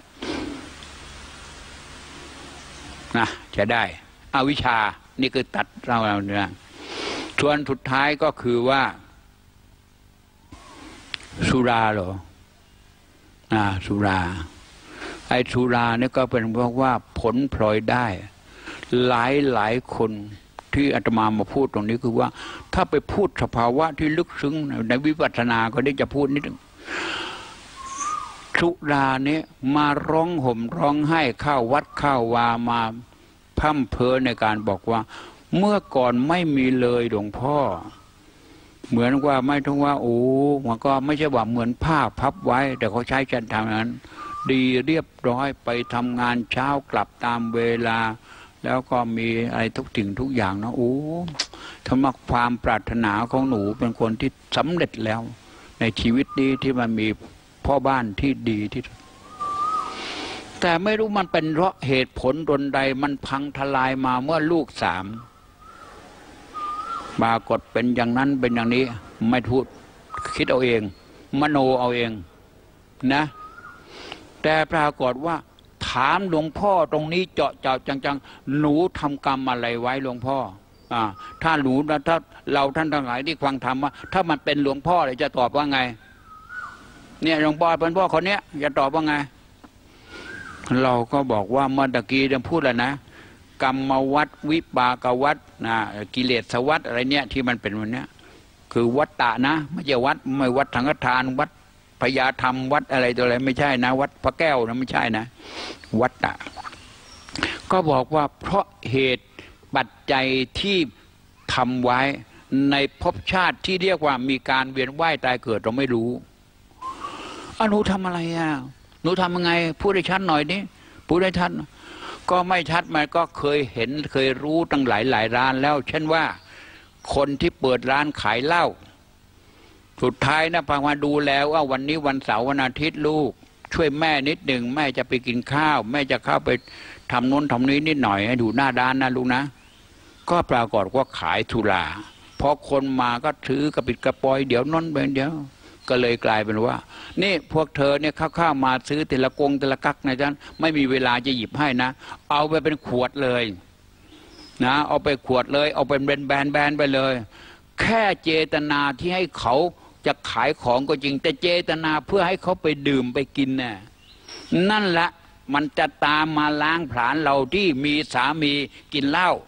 Speaker 1: นะจะได้อวิชชานี่คือตัดเราเนี่ยส่วนสุดท้ายก็คือว่าสุราเหรออ่าสุราไอ้สุราเนี่ยก็เป็นเพราะว่าผลพลอยได้หลายหลายคนที่อาตมามาพูดตรงนี้คือว่าถ้าไปพูดสภาวะที่ลึกซึ้งในวิปัสสนาก็ได้จะพูดนิดนึงสุราเนี่ยมาร้องห่มร้องไห้เข้าวัดเข้าวามาพั่มเพ้อในการบอกว่าเมื่อก่อนไม่มีเลยหลวงพ่อเหมือนว่าไม่ต้องว่าโอ้มันก็ไม่ใช่ว่าเหมือนผ้าพับไว้แต่เขาใช้กันทำนั้นดีเรียบร้อยไปทำงานเช้ากลับตามเวลาแล้วก็มีอะไรทุกสิ่งทุกอย่างนะโอ้ธรรมะความปรารถนาของหนูเป็นคนที่สำเร็จแล้วในชีวิตนี้ที่มันมีพ่อบ้านที่ดีที่แต่ไม่รู้มันเป็นเพราะเหตุผลดนใดมันพังทลายมาเมื่อลูกสามปรากฏเป็นอย่างนั้นเป็นอย่างนี้ไม่พูดคิดเอาเองมโนเอาเองนะแต่ปรากฏว่าถามหลวงพ่อตรงนี้เจาะเจาะจังๆหนูทำกรรมอะไรไว้หลวงพ่ออ่าถ้าหนูนะถ้าเราท่านทั้งหลายที่ฟังธรรมว่าถ้ามันเป็นหลวงพ่อเลยจะตอบว่าไงเนี่ยหลวงพ่อเป็นพ่อคนเนี้ยจะตอบว่าไงเราก็บอกว่าเมื่อตะกี้จะพูดแล้วนะกรรมวัฏวิปากวัฏนะกิเลสวัฏอะไรเนี่ยที่มันเป็นวันเนี้ยคือวัฏฏะนะไม่ใช่วัดไม่วัดสังฆทานวัดพญาธรรมวัดอะไรตัวอะไรไม่ใช่นะวัดพระแก้วนะไม่ใช่นะวัฏฏะก็บอกว่าเพราะเหตุปัจจัยที่ทำไว้ในภพชาติที่เรียกว่ามีการเวียนว่ายตายเกิดเราไม่รู้อ่ะหนูทำอะไรอ่ะหนูทำยังไงพูดให้ชัดหน่อยนี่พูดให้ชัดก็ไม่ชัดมันก็เคยเห็นเคยรู้ตั้งหลายหลายร้านแล้วเช่นว่าคนที่เปิดร้านขายเหล้าสุดท้ายนะพอมาดูแล้วว่าวันนี้วันเสาร์วันอาทิตย์ลูกช่วยแม่นิดหนึ่งแม่จะไปกินข้าวแม่จะเข้าไปทำนู้นทำนี้นิดหน่อยให้ดูหน้าด้านนะลูกนะก็ปรากฏว่าขายสุราพอคนมาก็ถือกระปิดกระปอยเดี๋ยวน้นไปเดี๋ยวก็เลยกลายเป็นว่านี่พวกเธอเนี่ยเข้าๆมาซื้อแต่ละกงแต่ละกักนะจ๊ะไม่มีเวลาจะหยิบให้นะเอาไปเป็นขวดเลยนะเอาไปขวดเลยเอาเป็นแบนแบนแบนไปเลยแค่เจตนาที่ให้เขาจะขายของก็จริงแต่เจตนาเพื่อให้เขาไปดื่มไปกินน่ะนั่นแหละมันจะตามมาล้างผลาญเราที่มีสามีกินเหล้า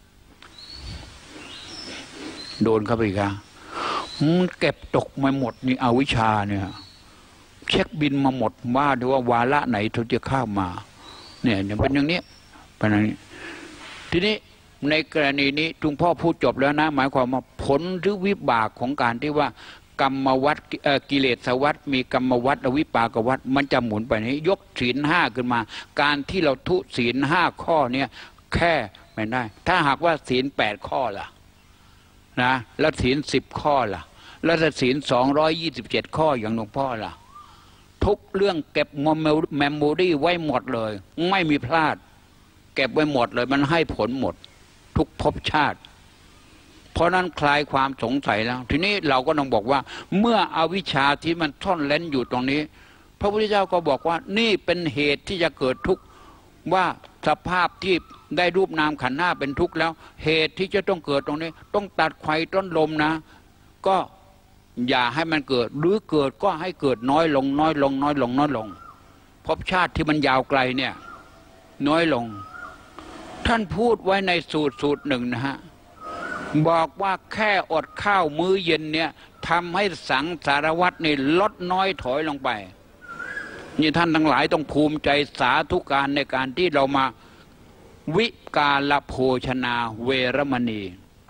Speaker 1: โดนเข้าไปอีกครับมันเก็บตกมาหมดนี่เอาวิชาเนี่ยเช็คบินมาหมดว่าดูว่าวาระไหนทุจะเข้ามาเนี่ยเนี่ยเป็นอย่างนี้เป็นอย่างนี้ทีนี้ในกรณีนี้จุงพ่อพูดจบแล้วนะหมายความว่าผลหรือวิบากของการที่ว่ากรรมวัฏกิเลสวัฏมีกรรมวัฏวิปากวัฏมันจะหมุนไปนี้ยกศีลห้าขึ้นมาการที่เราทุศีลห้าข้อเนี่ยแค่ไม่ได้ถ้าหากว่าศีลแปดข้อล่ะนะแล้วศีลสิบข้อล่ะแล้วศีลสองร้อยยี่สิบเจ็ดข้ออย่างหลวงพ่อล่ะทุกเรื่องเก็บเมมโมรี่ไว้หมดเลยไม่มีพลาดเก็บไว้หมดเลยมันให้ผลหมดทุกภพชาติเพราะนั้นคลายความสงสัยแล้วทีนี้เราก็ต้องบอกว่าเมื่ออวิชชาที่มันซ่อนเร้นอยู่ตรงนี้พระพุทธเจ้าก็บอกว่านี่เป็นเหตุที่จะเกิดทุกข์ว่าสภาพที่ได้รูปนามขันธ์ห้าเป็นทุกข์แล้วเหตุที่จะต้องเกิดตรงนี้ต้องตัดไขต้นลมนะก็อย่าให้มันเกิดหรือเกิดก็ให้เกิดน้อยลงน้อยลงน้อยลงน้อยลงภพชาติที่มันยาวไกลเนี่ยน้อยลงท่านพูดไว้ในสูตรสูตรหนึ่งนะฮะบอกว่าแค่อดข้าวมื้อเย็นเนี่ยทำให้สังสารวัฏนี่ลดน้อยถอยลงไปนี่ท่านทั้งหลายต้องภูมิใจสาธุการในการที่เรามาวิกาลโภชนาเวรมณี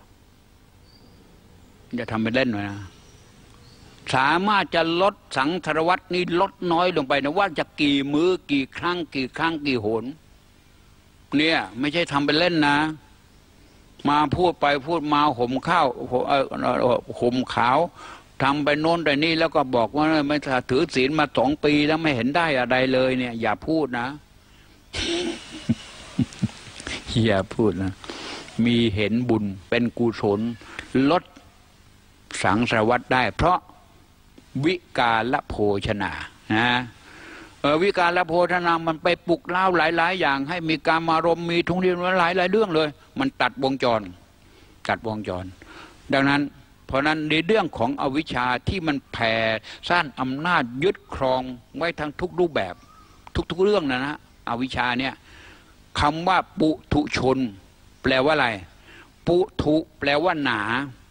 Speaker 1: อย่าทำเป็นเล่นหน่อยนะสามารถจะลดสังสารวัฏนี้ลดน้อยลงไปนะว่าจะกี่มื้อกี่ครั้งกี่ครั้งกี่หนเนี่ยไม่ใช่ทำเป็นเล่นนะมาพูดไปพูดมาห่มข้าวห่มขาวทำไปโน้นแต่นี่แล้วก็บอกว่าไม่ถือศีลมาสองปีแล้วไม่เห็นได้อะไรเลยเนี่ยอย่าพูดนะ อย่าพูดนะมีเห็นบุญเป็นกุศลลดสังสารวัฏได้เพราะวิกาลโภชนานะเออวิกาลโภชนามันไปปลุกเล้าหลายๆอย่างให้มีการมารมมีทุกเรื่องหลายหลายเรื่องเลยมันตัดวงจรตัดวงจรดังนั้นเพราะนั้นในเรื่องของอวิชชาที่มันแผ่สร้างอำนาจยึดครองไว้ทั้งทุกรูปแบบทุกๆเรื่องนะนะอวิชชาเนี่ยคำว่าปุถุชนแปลว่าอะไรปุถุแปลว่าหนา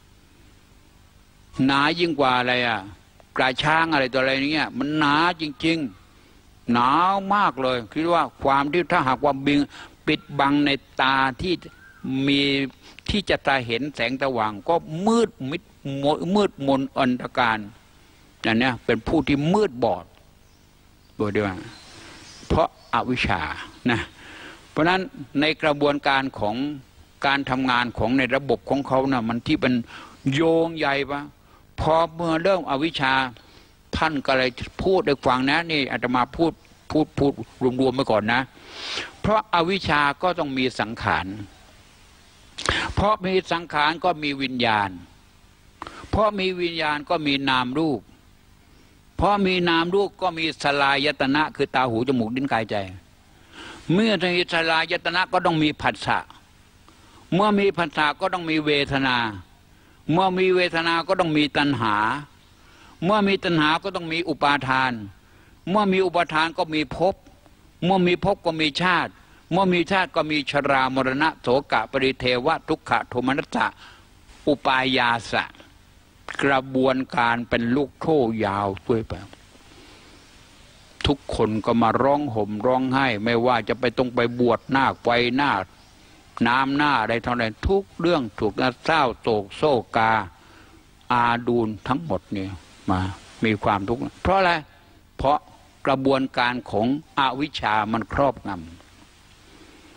Speaker 1: หนายิ่งกว่าอะไรอ่ะกระช้างอะไรตัวอะไรเนี้ยมันหนาจริงๆหนาวมากเลยคิดว่าความที่ถ้าหากว่าบิงปิดบังในตาที่มีที่จะตาเห็นแสงสว่างก็มืดมิดมืดมนอันตรการนั่นเนี่ยเป็นผู้ที่มืดบอดโดยเดียวเพราะอวิชชานะเพราะนั้นในกระบวนการของการทำงานของในระบบของเขานะ่ะมันที่เป็นโยงใหญ่ปะพอเมื่อเริ่มอวิชชาท่านก็เลยพูดในฟังนะนี่อาตมาพูดพูดพูดรวมๆไปก่อนนะเพราะอวิชชาก็ต้องมีสังขารเพราะมีสังขารก็มีวิญญาณเพราะมีวิญญาณก็มีนามรูปเพราะมีนามรูปก็มีสลายตนะคือตาหูจมูกลิ้นกายใจเมื่อมีสลายตนะก็ต้องมีผัสสะเมื่อมีผัสสะก็ต้องมีเวทนาเมื่อมีเวทนาก็ต้องมีตัณหาเมื่อมีตัณหาก็ต้องมีอุปาทานเมื่อมีอุปาทานก็มีภพเมื่อมีภพก็มีชาติเมื่อมีชาติก็มีชรามรณะโสกะปริเทวะทุกขะโทมนัสสะอุปายาสะกระบวนการเป็นลูกโซ่ยาวด้วยไปทุกคนก็มาร้องห่มร้องไห้ไม่ว่าจะไปต้องไปบวชหน้าไฟหน้าน้ำหน้าอะไรเท่าไหร่ทุกเรื่องถูกนะเศร้าโศกโศกาอาดูลทั้งหมดเนี่ยมามีความทุกข์เพราะอะไรเพราะกระบวนการของอวิชชามันครอบง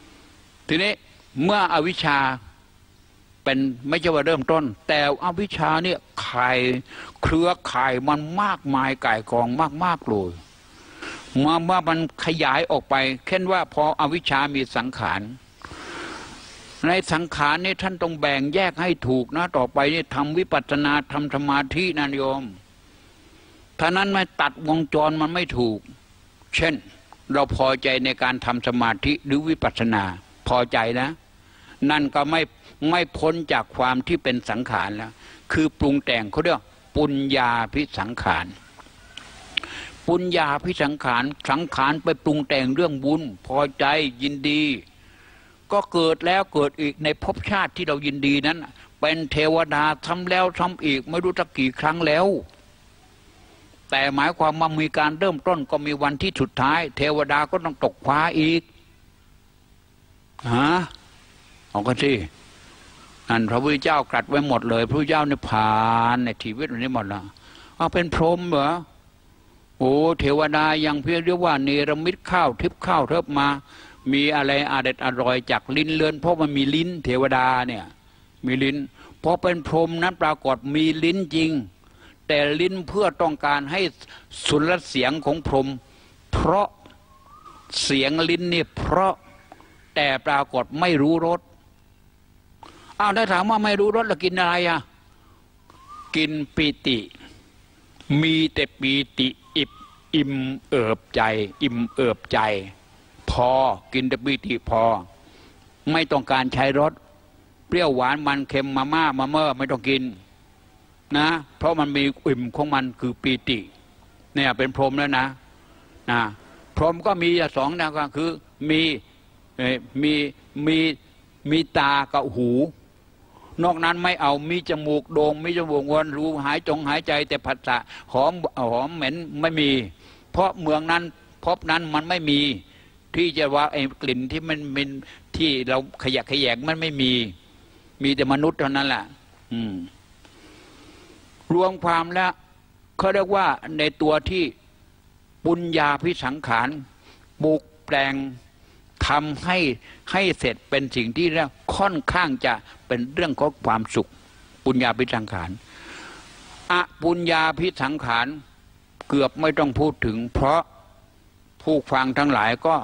Speaker 1: ทีนี้เมื่ออวิชชาเป็นไม่ใช่ว่าเริ่มต้นแต่อวิชชาเนี่ยไข่เครือไข่มันมากมายก่ายกองมากๆเลยมาว่ามันขยายออกไปเช่นว่าพออวิชชามีสังขารในสังขารนี่ท่านต้องแบ่งแยกให้ถูกนะต่อไปนี่ทำวิปัสสนาทำสมาธินะโยมถ้านั้นไม่ตัดวงจรมันไม่ถูกเช่นเราพอใจในการทำสมาธิหรือวิปัสสนาพอใจนะนั่นก็ไม่ไม่พ้นจากความที่เป็นสังขารแล้วคือปรุงแต่งเขาเรียกปุญญาภิสังขารปุญญาภิสังขารสังขารไปปรุงแต่งเรื่องบุญพอใจยินดีก็เกิดแล้วเกิดอีกในภพชาติที่เรายินดีนั้นเป็นเทวดาทำแล้วทำอีกไม่รู้จักกี่ครั้งแล้วแต่หมายความว่ามีการเริ่มต้นก็มีวันที่สุดท้ายเทวดาก็ต้องตกฟ้าอีกฮะเอากันสิอันพระพุทธเจ้ากลัดไว้หมดเลยพระพุทธเจ้าเนี่ยผ่านในชีวิตนี้หมดแล้วเอาเป็นพรหมเหรอโอ้เทวดายังเพียงเรียกว่าเนรมิตข้าวทิพย์ข้าวเทิบมามีอะไรอร่อยอร่อยจากลิ้นเลือนเพราะมันมีลิ้นเทวดาเนี่ยมีลิ้นพอเป็นพรหมนั้นปรากฏมีลิ้นจริงแต่ลิ้นเพื่อต้องการให้สุรเสียงของพรหมเพราะเสียงลิ้นนี่เพราะแต่ปรากฏไม่รู้รสอ้าวถ้าถามว่าไม่รู้รสแล้วกินอะไรอ่ะกินปิติมีแต่ปิติอิบอิ่มเอิบใจอิ่มเอิบใจพอกินแต่ปิติพอไม่ต้องการใช้รสเปรี้ยวหวานมันเค็มมาม่ามาเมื่อไม่ต้องกินนะเพราะมันมีอิ่มของมันคือปีติเนี่ยเป็นพรหมแล้วนะนะพรหมก็มีอย่างสองนะก็คือมีมีมีมีตากับหูนอกนั้นไม่เอามีจมูกโด่งมีจมูกวนรูหายจงหายใจแต่ผัสสะหอมหอมเหม็นไม่มีเพราะเมืองนั้นพบนั้นมันไม่มีที่จะว่าไอ้กลิ่นที่มันเป็นที่เราขยะขยงมันไม่มีมีแต่มนุษย์เท่านั้นแหละอืมรวมความแล้วเขาเรียกว่าในตัวที่ปุญญาภิสังขารปลุกแปลงทำให้ให้เสร็จเป็นสิ่งที่เรียกค่อนข้างจะเป็นเรื่องของความสุขปุญญาภิสังขารอปุญญาภิสังขารเกือบไม่ต้องพูดถึงเพราะผู้ฟังทั้งหลายก็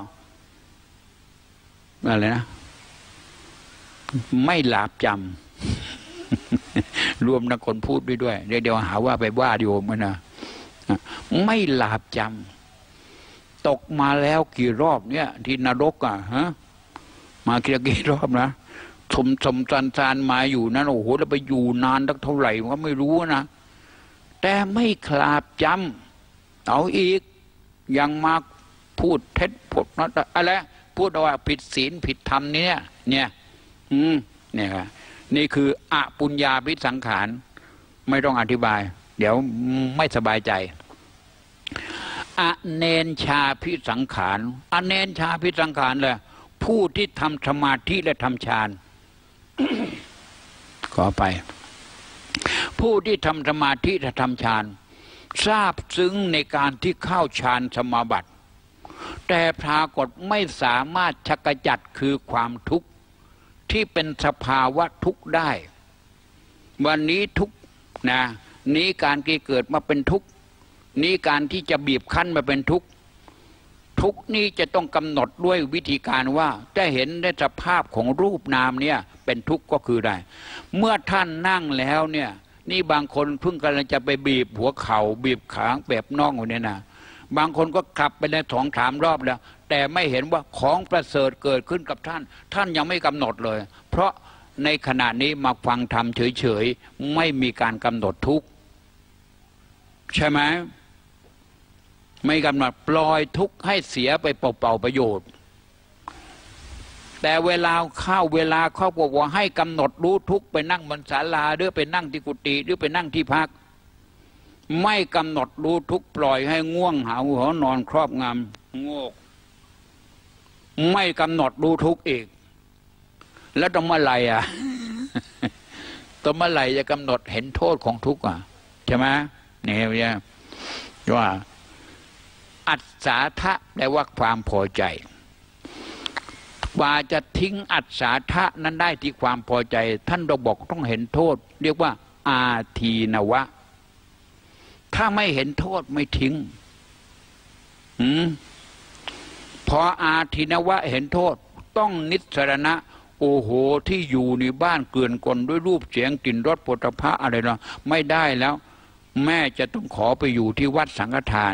Speaker 1: อะไรนะไม่หลาบจำรวมนักคนพูดด้วยด้วยเดี๋ยวเดี๋ยวหาว่าไปว่าโยมนะไม่หลาบจำตกมาแล้วกี่รอบเนี่ยที่นรกอ่ะฮะมากี่กี่รอบนะสมสมสันสานมาอยู่นั้นโอ้โหแล้วไปอยู่นานตั้งเท่าไหร่ก็ไม่รู้นะแต่ไม่ขลาบจำเอาอีกยังมาพูดเท็จพูดนะอะไรพูดว่าผิดศีลผิดธรรมเนี่ยเนี่ยอืมเนี่ยครับนี่คืออปุญญาภิสังขารไม่ต้องอธิบายเดี๋ยวไม่สบายใจอเนนชาภิสังขารอเนนชาภิสังขารเลยผู้ที่ทำสมาธิและทำฌาน ขอไปผู้ที่ทำสมาธิและทำฌานทราบซึ้งในการที่เข้าฌานสมาบัติแต่ปรากฏไม่สามารถชกจัดคือความทุกข์ที่เป็นสภาวะทุกข์ได้วันนี้ทุกข์นะนี้การที่เกิดมาเป็นทุกข์นี้การที่จะบีบคั้นมาเป็นทุกข์ทุกข์นี้จะต้องกำหนดด้วยวิธีการว่าจะเห็นได้สภาพของรูปนามเนี่ยเป็นทุกข์ก็คือได้เมื่อท่านนั่งแล้วเนี่ยนี่บางคนเพิ่งกำลังจะไปบีบหัวเข่าบีบขาแบบน่องอยู่เนี่ยนะบางคนก็ขับไปในสองสามรอบแล้วแต่ไม่เห็นว่าของประเสริฐเกิดขึ้นกับท่านท่านยังไม่กำหนดเลยเพราะในขณะนี้มาฟังธรรมเฉยๆไม่มีการกำหนดทุกข์ใช่ไหมไม่กำหนดปล่อยทุกข์ให้เสียไปเปล่าๆประโยชน์แต่เวลาเข้าเวลาเข้าบอกว่าให้กำหนดรู้ทุกข์ไปนั่งบนศาลาหรือไปนั่งที่กุฏิหรือไปนั่งที่พักไม่กำหนดรู้ทุกข์ปล่อยให้ง่วงหาหัวนอนครอบงำโงกไม่กำหนดรู้ทุกข์อีกแล้วต้องเมื่อไหร่อ่ะต้องเมื่อไหร่จะกำหนดเห็นโทษของทุกข์อ่ะใช่ไหมเนี่ยว่าอัศสาทะแปลว่าความพอใจกว่าจะทิ้งอัศทะนั้นได้ที่ความพอใจท่านเราบอกต้องเห็นโทษเรียกว่าอาทีนวะถ้าไม่เห็นโทษไม่ทิ้งอืมพออาทินวะเห็นโทษต้องนิสรณะโอ้โหที่อยู่ในบ้านเกลื่อนกลด้วยรูปเสียงกลิ่นรสโผฏฐัพพะอะไรเนาะไม่ได้แล้วแม่จะต้องขอไปอยู่ที่วัดสังฆทาน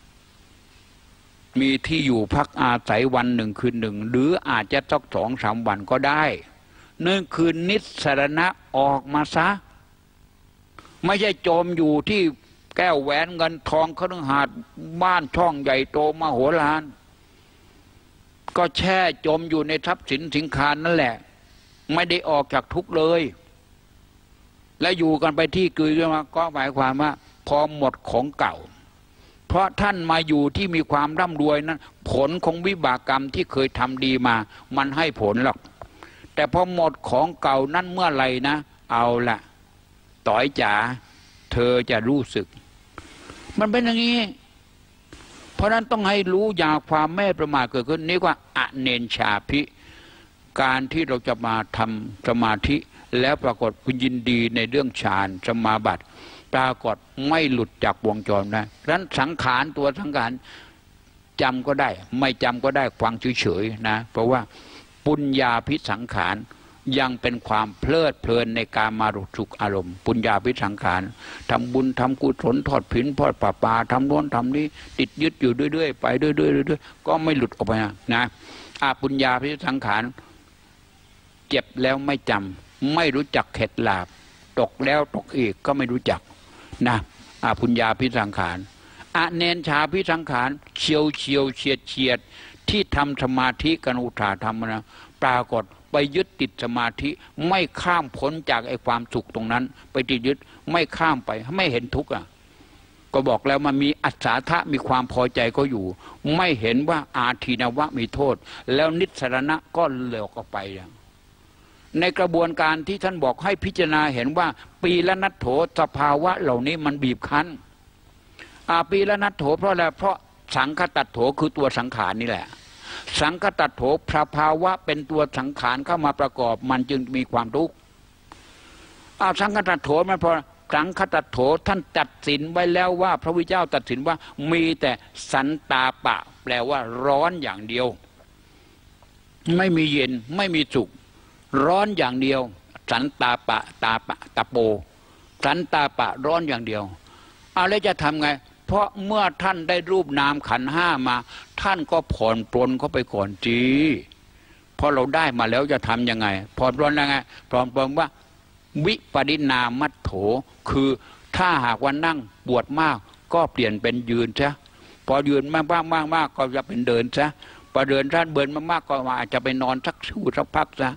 Speaker 1: มีที่อยู่พักอาศัยวันหนึ่งคืนหนึ่งหรืออาจจะสักสองสามวันก็ได้นั่นคือนิสรณะออกมาซะไม่ใช่จมอยู่ที่แก้วแหวนเงินทองคฤหาสน์บ้านช่องใหญ่โตมโหฬารก็แช่จมอยู่ในทรัพย์สินสินค้านั่นแหละไม่ได้ออกจากทุกข์เลยและอยู่กันไปที่กือมาก็หมายความว่าพอหมดของเก่าเพราะท่านมาอยู่ที่มีความร่ำรวยนั้นผลของวิบากกรรมที่เคยทำดีมามันให้ผลหรอกแต่พอหมดของเก่านั้นเมื่อไหร่นะเอาละต่อยจ๋าเธอจะรู้สึกมันเป็นอย่างนี้เพราะนั้นต้องให้รู้อย่างความไม่ประมาทเกิดขึ้นนี่ว่าอเนนชาภิการที่เราจะมาทำสมาธิแล้วปรากฏคุณยินดีในเรื่องฌานสมาบัติปรากฏไม่หลุดจากวงจรนะดังนั้นสังขารตัวสังขารจำก็ได้ไม่จำก็ได้ฟังเฉยๆนะเพราะว่าปุญญาภิสังขารยังเป็นความเพลิดเพลินในการมาสุขอารมณ์ปุญญาภิสังขารทำบุญทำกุศลทอดผินทอดป่าปาทำโน้นทำนี้ติดยึดอยู่เรื่อยๆไปเรื่อยๆเรื่อยๆก็ไม่หลุดออกไปนะอาปุญญาภิสังขารเจ็บแล้วไม่จำไม่รู้จักเข็ดหลาบตกแล้วตกอีกก็ไม่รู้จักนะอาปุญญาภิสังขารอเนนชาภิสังขารเฉียวเฉียวเฉียดเฉียดที่ทำสมาธิกันอุทาธรรมนะปรากฏไปยึดติดสมาธิไม่ข้ามพ้นจากไอ้ความสุขตรงนั้นไปติดยึดไม่ข้ามไปไม่เห็นทุกข์อ่ะก็บอกแล้วมันมีอัศทะมีความพอใจก็อยู่ไม่เห็นว่าอาทินวะมีโทษแล้วนิสรณะก็เลิกออกไปในกระบวนการที่ท่านบอกให้พิจารณาเห็นว่าปีละนัตโถสภาวะเหล่านี้มันบีบคั้นอาปีละนัตโถเพราะอะไรเพราะสังคตัตโถคือตัวสังขารนี่แหละสังคตัตโถพระภาวะเป็นตัวสังขารเข้ามาประกอบมันจึงมีความทุกข์อาสังคตัตโถมันพอสังคตัตโถท่านตัดสินไว้แล้วว่าพระพุทธเจ้าตัดสินว่ามีแต่สันตาปะแปลว่าร้อนอย่างเดียวไม่มีเย็นไม่มีสุขร้อนอย่างเดียวสันตาปะตาปะตะโปสันตาปะร้อนอย่างเดียวเอาแล้วจะทำไงเพราะเมื่อท่านได้รูปนามขันธ์ห้ามาท่านก็ผ่อนปลนเข้าไปก่อนจีพอเราได้มาแล้วจะทำยังไงผ่อนปลนยังไงผ่อนปลนว่าวิปริณามัตโถคือถ้าหากว่านั่งปวดมากก็เปลี่ยนเป็นยืนซะพอยืนมากมากมากมากก็จะเป็นเดินซะพอเดินท่านเบินมากๆก็อาจจะไปนอนสักชั่วสักพักซะ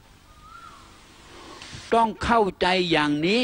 Speaker 1: ต้องเข้าใจอย่างนี้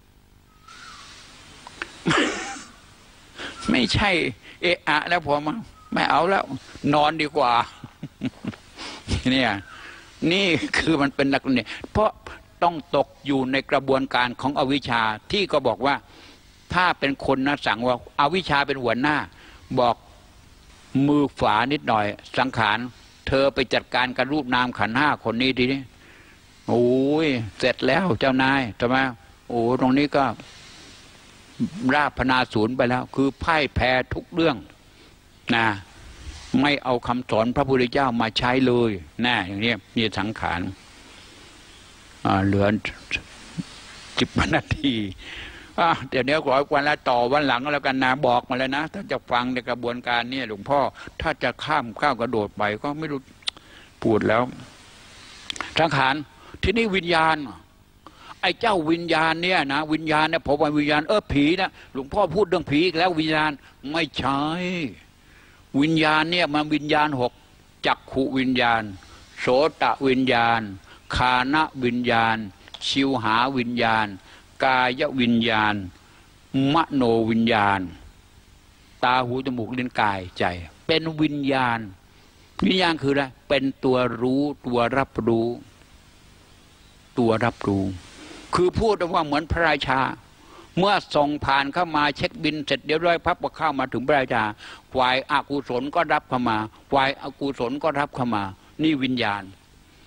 Speaker 1: ไม่ใช่เอะอะแล้วพอมาไม่เอาแล้วนอนดีกว่า เนี่ยนี่คือมันเป็นหลักเนี่ยเพราะต้องตกอยู่ในกระบวนการของอวิชชาที่ก็บอกว่าถ้าเป็นคนนะสั่งว่าอวิชชาเป็นหัวหน้าบอกมือฝานิดหน่อยสังขารเธอไปจัดการกับรูปนามขันธ์ห้าคนนี้ทีนี้โอ้ยเสร็จแล้วเจ้านายใช่ไหมโอ้ตรงนี้ก็ราพนาศูนย์ไปแล้วคือพ่ายแพ้ทุกเรื่องนะไม่เอาคำสอนพระพุทธเจ้ามาใช้เลยนะอย่างนี้มีสังขารเหลือสิบนาทีเดี๋ยวเนี้ยขอวันละต่อวันหลังแล้วกันนะบอกมาเลยนะถ้าจะฟังในกระบวนการนี้หลวงพ่อถ้าจะข้ามก้าวกระโดดไปก็ไม่รู้พูดแล้วสังขารที่นี่วิญญาณไอ้เจ้าวิญญาณเนี่ยนะวิญญาณเนี่ยผมว่าวิญญาณเออผีนะหลวงพ่อพูดเรื่องผีอีกแล้ววิญญาณไม่ใช่วิญญาณเนี่ยมันวิญญาณหกจักขุวิญญาณโสตวิญญาณคานะวิญญาณชิวหาวิญญาณกายวิญญาณมโนวิญญาณตาหูจมูกลิ้นกายใจเป็นวิญญาณวิญญาณคืออะไรเป็นตัวรู้ตัวรับรู้ตัวรับรู้คือพูดว่าเหมือนพระราชาเมื่อส่งผ่านเข้ามาเช็คบินเสร็จเดี๋ยวร้อยพับก็เข้ามาถึงพระราชาฝ่ายอกุศลก็รับเข้ามาฝ่ายอกุศลก็รับเข้ามานี่วิญญาณ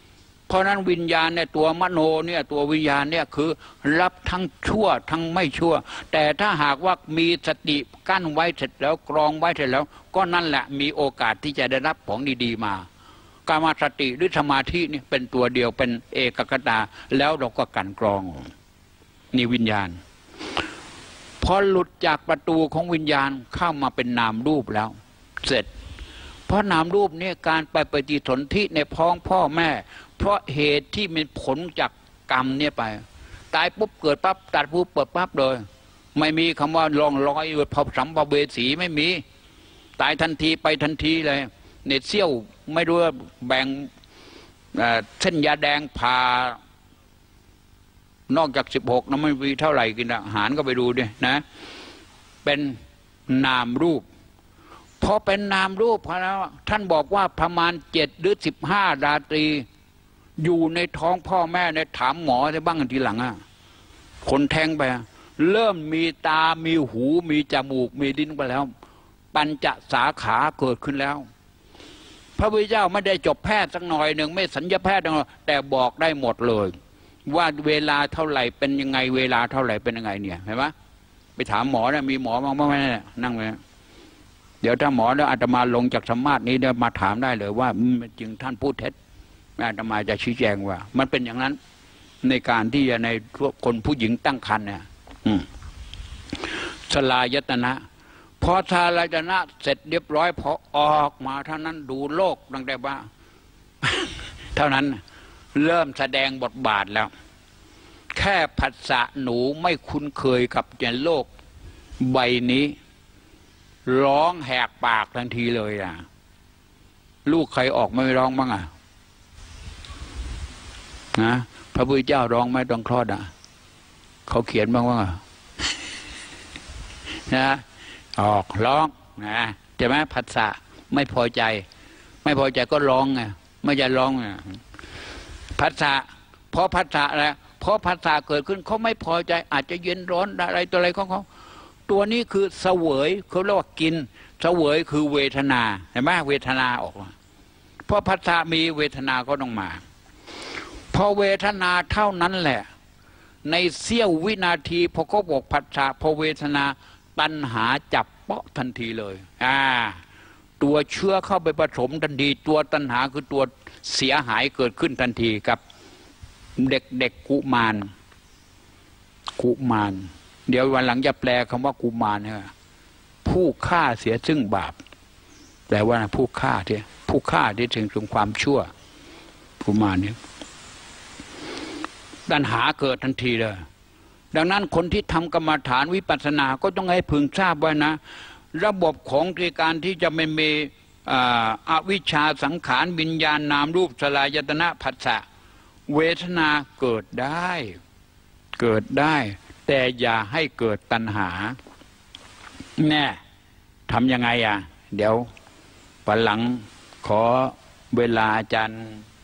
Speaker 1: เพราะนั้นวิญญาณเนี่ยตัวมโนเนี่ยตัววิญญาณเนี่ยคือรับทั้งชั่วทั้งไม่ชั่วแต่ถ้าหากว่ามีสติกั้นไว้เสร็จแล้วกรองไว้เสร็จแล้วก็นั่นแหละมีโอกาสที่จะได้รับของดีๆมากามาสติหรือสมาธินี่เป็นตัวเดียวเป็นเอกคตาแล้วเราก็กันกรองนี่วิญญาณพอหลุดจากประตูของวิญญาณเข้ามาเป็นนามรูปแล้วเสร็จเพราะนามรูปนี่การไปปฏิสนธิในพ้องพ่อแม่เพราะเหตุที่เป็นผลจากกรรมเนี่ยไปตายปุ๊บเกิดปั๊บตัดปุ๊บเปิดปั๊บเลยไม่มีคำว่าลองลอยพอสัมภเวสีไม่มีตายทันทีไปทันทีเลยเน็ตเซี่ยวไม่รู้ว่าแบ่งเส้นยาแดงผ่านอกจากสิบหกนะไม่มีเท่าไหร่กินอาหารก็ไปดูดินะเป็นนามรูปพอเป็นนามรูปพอแล้วท่านบอกว่าประมาณเจ็ดหรือสิบห้าราตรีอยู่ในท้องพ่อแม่ในถามหมอได้บ้างทีหลังอ่ะคนแทงไปเริ่มมีตามีหูมีจมูกมีลิ้นไปแล้วปัญจสาขาเกิดขึ้นแล้วพระพุทธเจ้าไม่ได้จบแพทย์สักหน่อยหนึ่งไม่สัญญาแพทย์แต่บอกได้หมดเลยว่าเวลาเท่าไหร่เป็นยังไงเวลาเท่าไหร่เป็นยังไงเนี่ยเห็นไหมไปถามหมอนะมีหมอบ้างไหมนั่งไว้เดี๋ยวถ้าหมอแล้วอาตมาลงจากสมาธินี้เดี๋ยวมาถามได้เลยว่าจริงท่านพูดเท็จอาตมาจะชี้แจงว่ามันเป็นอย่างนั้นในการที่จะในคนผู้หญิงตั้งครรภ์เนี่ยสลายตนะพอสลายตนะเสร็จเรียบร้อยพอออกมาเท่านั้นดูโลกตั้งแต่ว่า เท่านั้นเริ่มแสดงบทบาทแล้วแค่ผัสสะหนูไม่คุ้นเคยกับในโลกใบนี้ร้องแหกปากทันทีเลยอ่ะลูกใครออกไม่ร้องบ้างอ่ะนะพระพุทธเจ้าร้องไม่ต้องคลอดอ่ะเขาเขียนบ้างว่านะออกร้องนะใช่ไหมผัสสะไม่พอใจไม่พอใจก็ร้องไงไม่จะร้องไงผัสสะเพราะผัสสะอะไรเพราะผัสสะเกิดขึ้นเขาไม่พอใจอาจจะเย็นร้อนอะไรตัวอะไรของเขาตัวนี้คือเสวยเขาเรียกว่ากินเสวยคือเวทนาเห็นไหมเวทนาออกมาเพราะผัสสะมีเวทนาก็ต้องมาพอเวทนาเท่านั้นแหละในเสี้ยววินาทีพอเขาบอกผัสสะพอเวทนาตัณหาจับเปาะทันทีเลยอ่าตัวเชื้อเข้าไปผสมทันทีตัวตัณหาคือตัวเสียหายเกิดขึ้นทันทีกับเด็กเด็กกุมารกุมารเดี๋ยววันหลังจะแปลคำว่ากุมารเนี่ยผู้ฆ่าเสียซึ่งบาปแปลว่าผู้ฆ่าที่ผู้ฆ่าที่ถึงถึงความชั่วกุมารเนี่ยตัณหาเกิดทันทีเลยดังนั้นคนที่ทำกรรมฐานวิปัสสนาก็ต้องให้พึงทราบไว้นะระบบของการที่จะไม่มีอวิชชาสังขารวิญญาณนามรูปสลายตนะผัสสะเวทนาเกิดได้เกิดได้แต่อย่าให้เกิดตัณหาแน่ทำยังไงอ่ะเดี๋ยววันหลังขอเวลาอาจารย์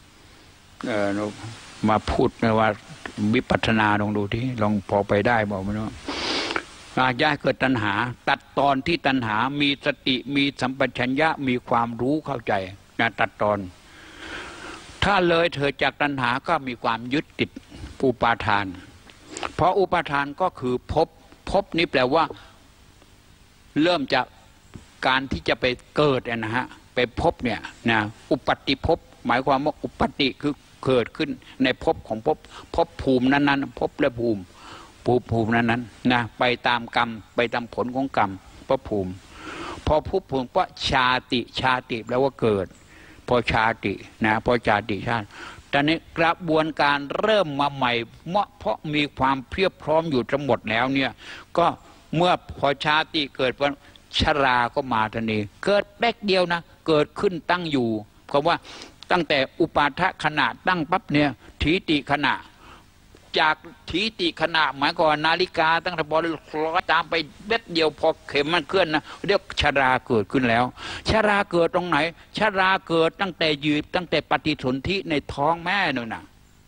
Speaker 1: มาพูดนะว่าวิปัสสนาลองดูที่ลองพอไปได้บอกไม่รู้อาจจะเกิดตัณหาตัดตอนที่ตัณหามีสติมีสัมปชัญญะมีความรู้เข้าใจนะตัดตอนถ้าเลยเธอจากตัณหาก็มีความยึดติดอุปาทานเพราะอุปาทานก็คือภพภพนี้แปลว่าเริ่มจากการที่จะไปเกิดนะฮะไปภพเนี่ยนะอุปติภพหมายความว่าอุปติคือเกิดขึ้นในภพของภพภพภูมินั้นๆภพและภูมิภูมิภูมินั้นๆนะไปตามกรรมไปตามผลของกรรมภพภูมิพอภพภูมิก็ชาติชาติแปลว่าเกิดพอชาตินะพอชาติชาติตอนนี้กระบวนการเริ่มมาใหม่เพราะมีความเพียบพร้อมอยู่ทั้งหมดแล้วเนี่ยก็เมื่อพอชาติเกิดวันชราก็มาทันทีเกิดแป๊กเดียวนะเกิดขึ้นตั้งอยู่เพราะว่าตั้งแต่อุปาทขณะตั้งปั๊บเนี่ยถีติขณะจากถีติขณะหมายก่อนนาฬิกาตั้งแต่บอลคล้อยตามไปเบ็ดเดียวพอเข็มมันเคลื่อนนะเรียกชราเกิดขึ้นแล้วชราเกิดตรงไหนชราเกิดตั้งแต่ยืดตั้งแต่ปฏิสนธิในท้องแม่นู่นนะ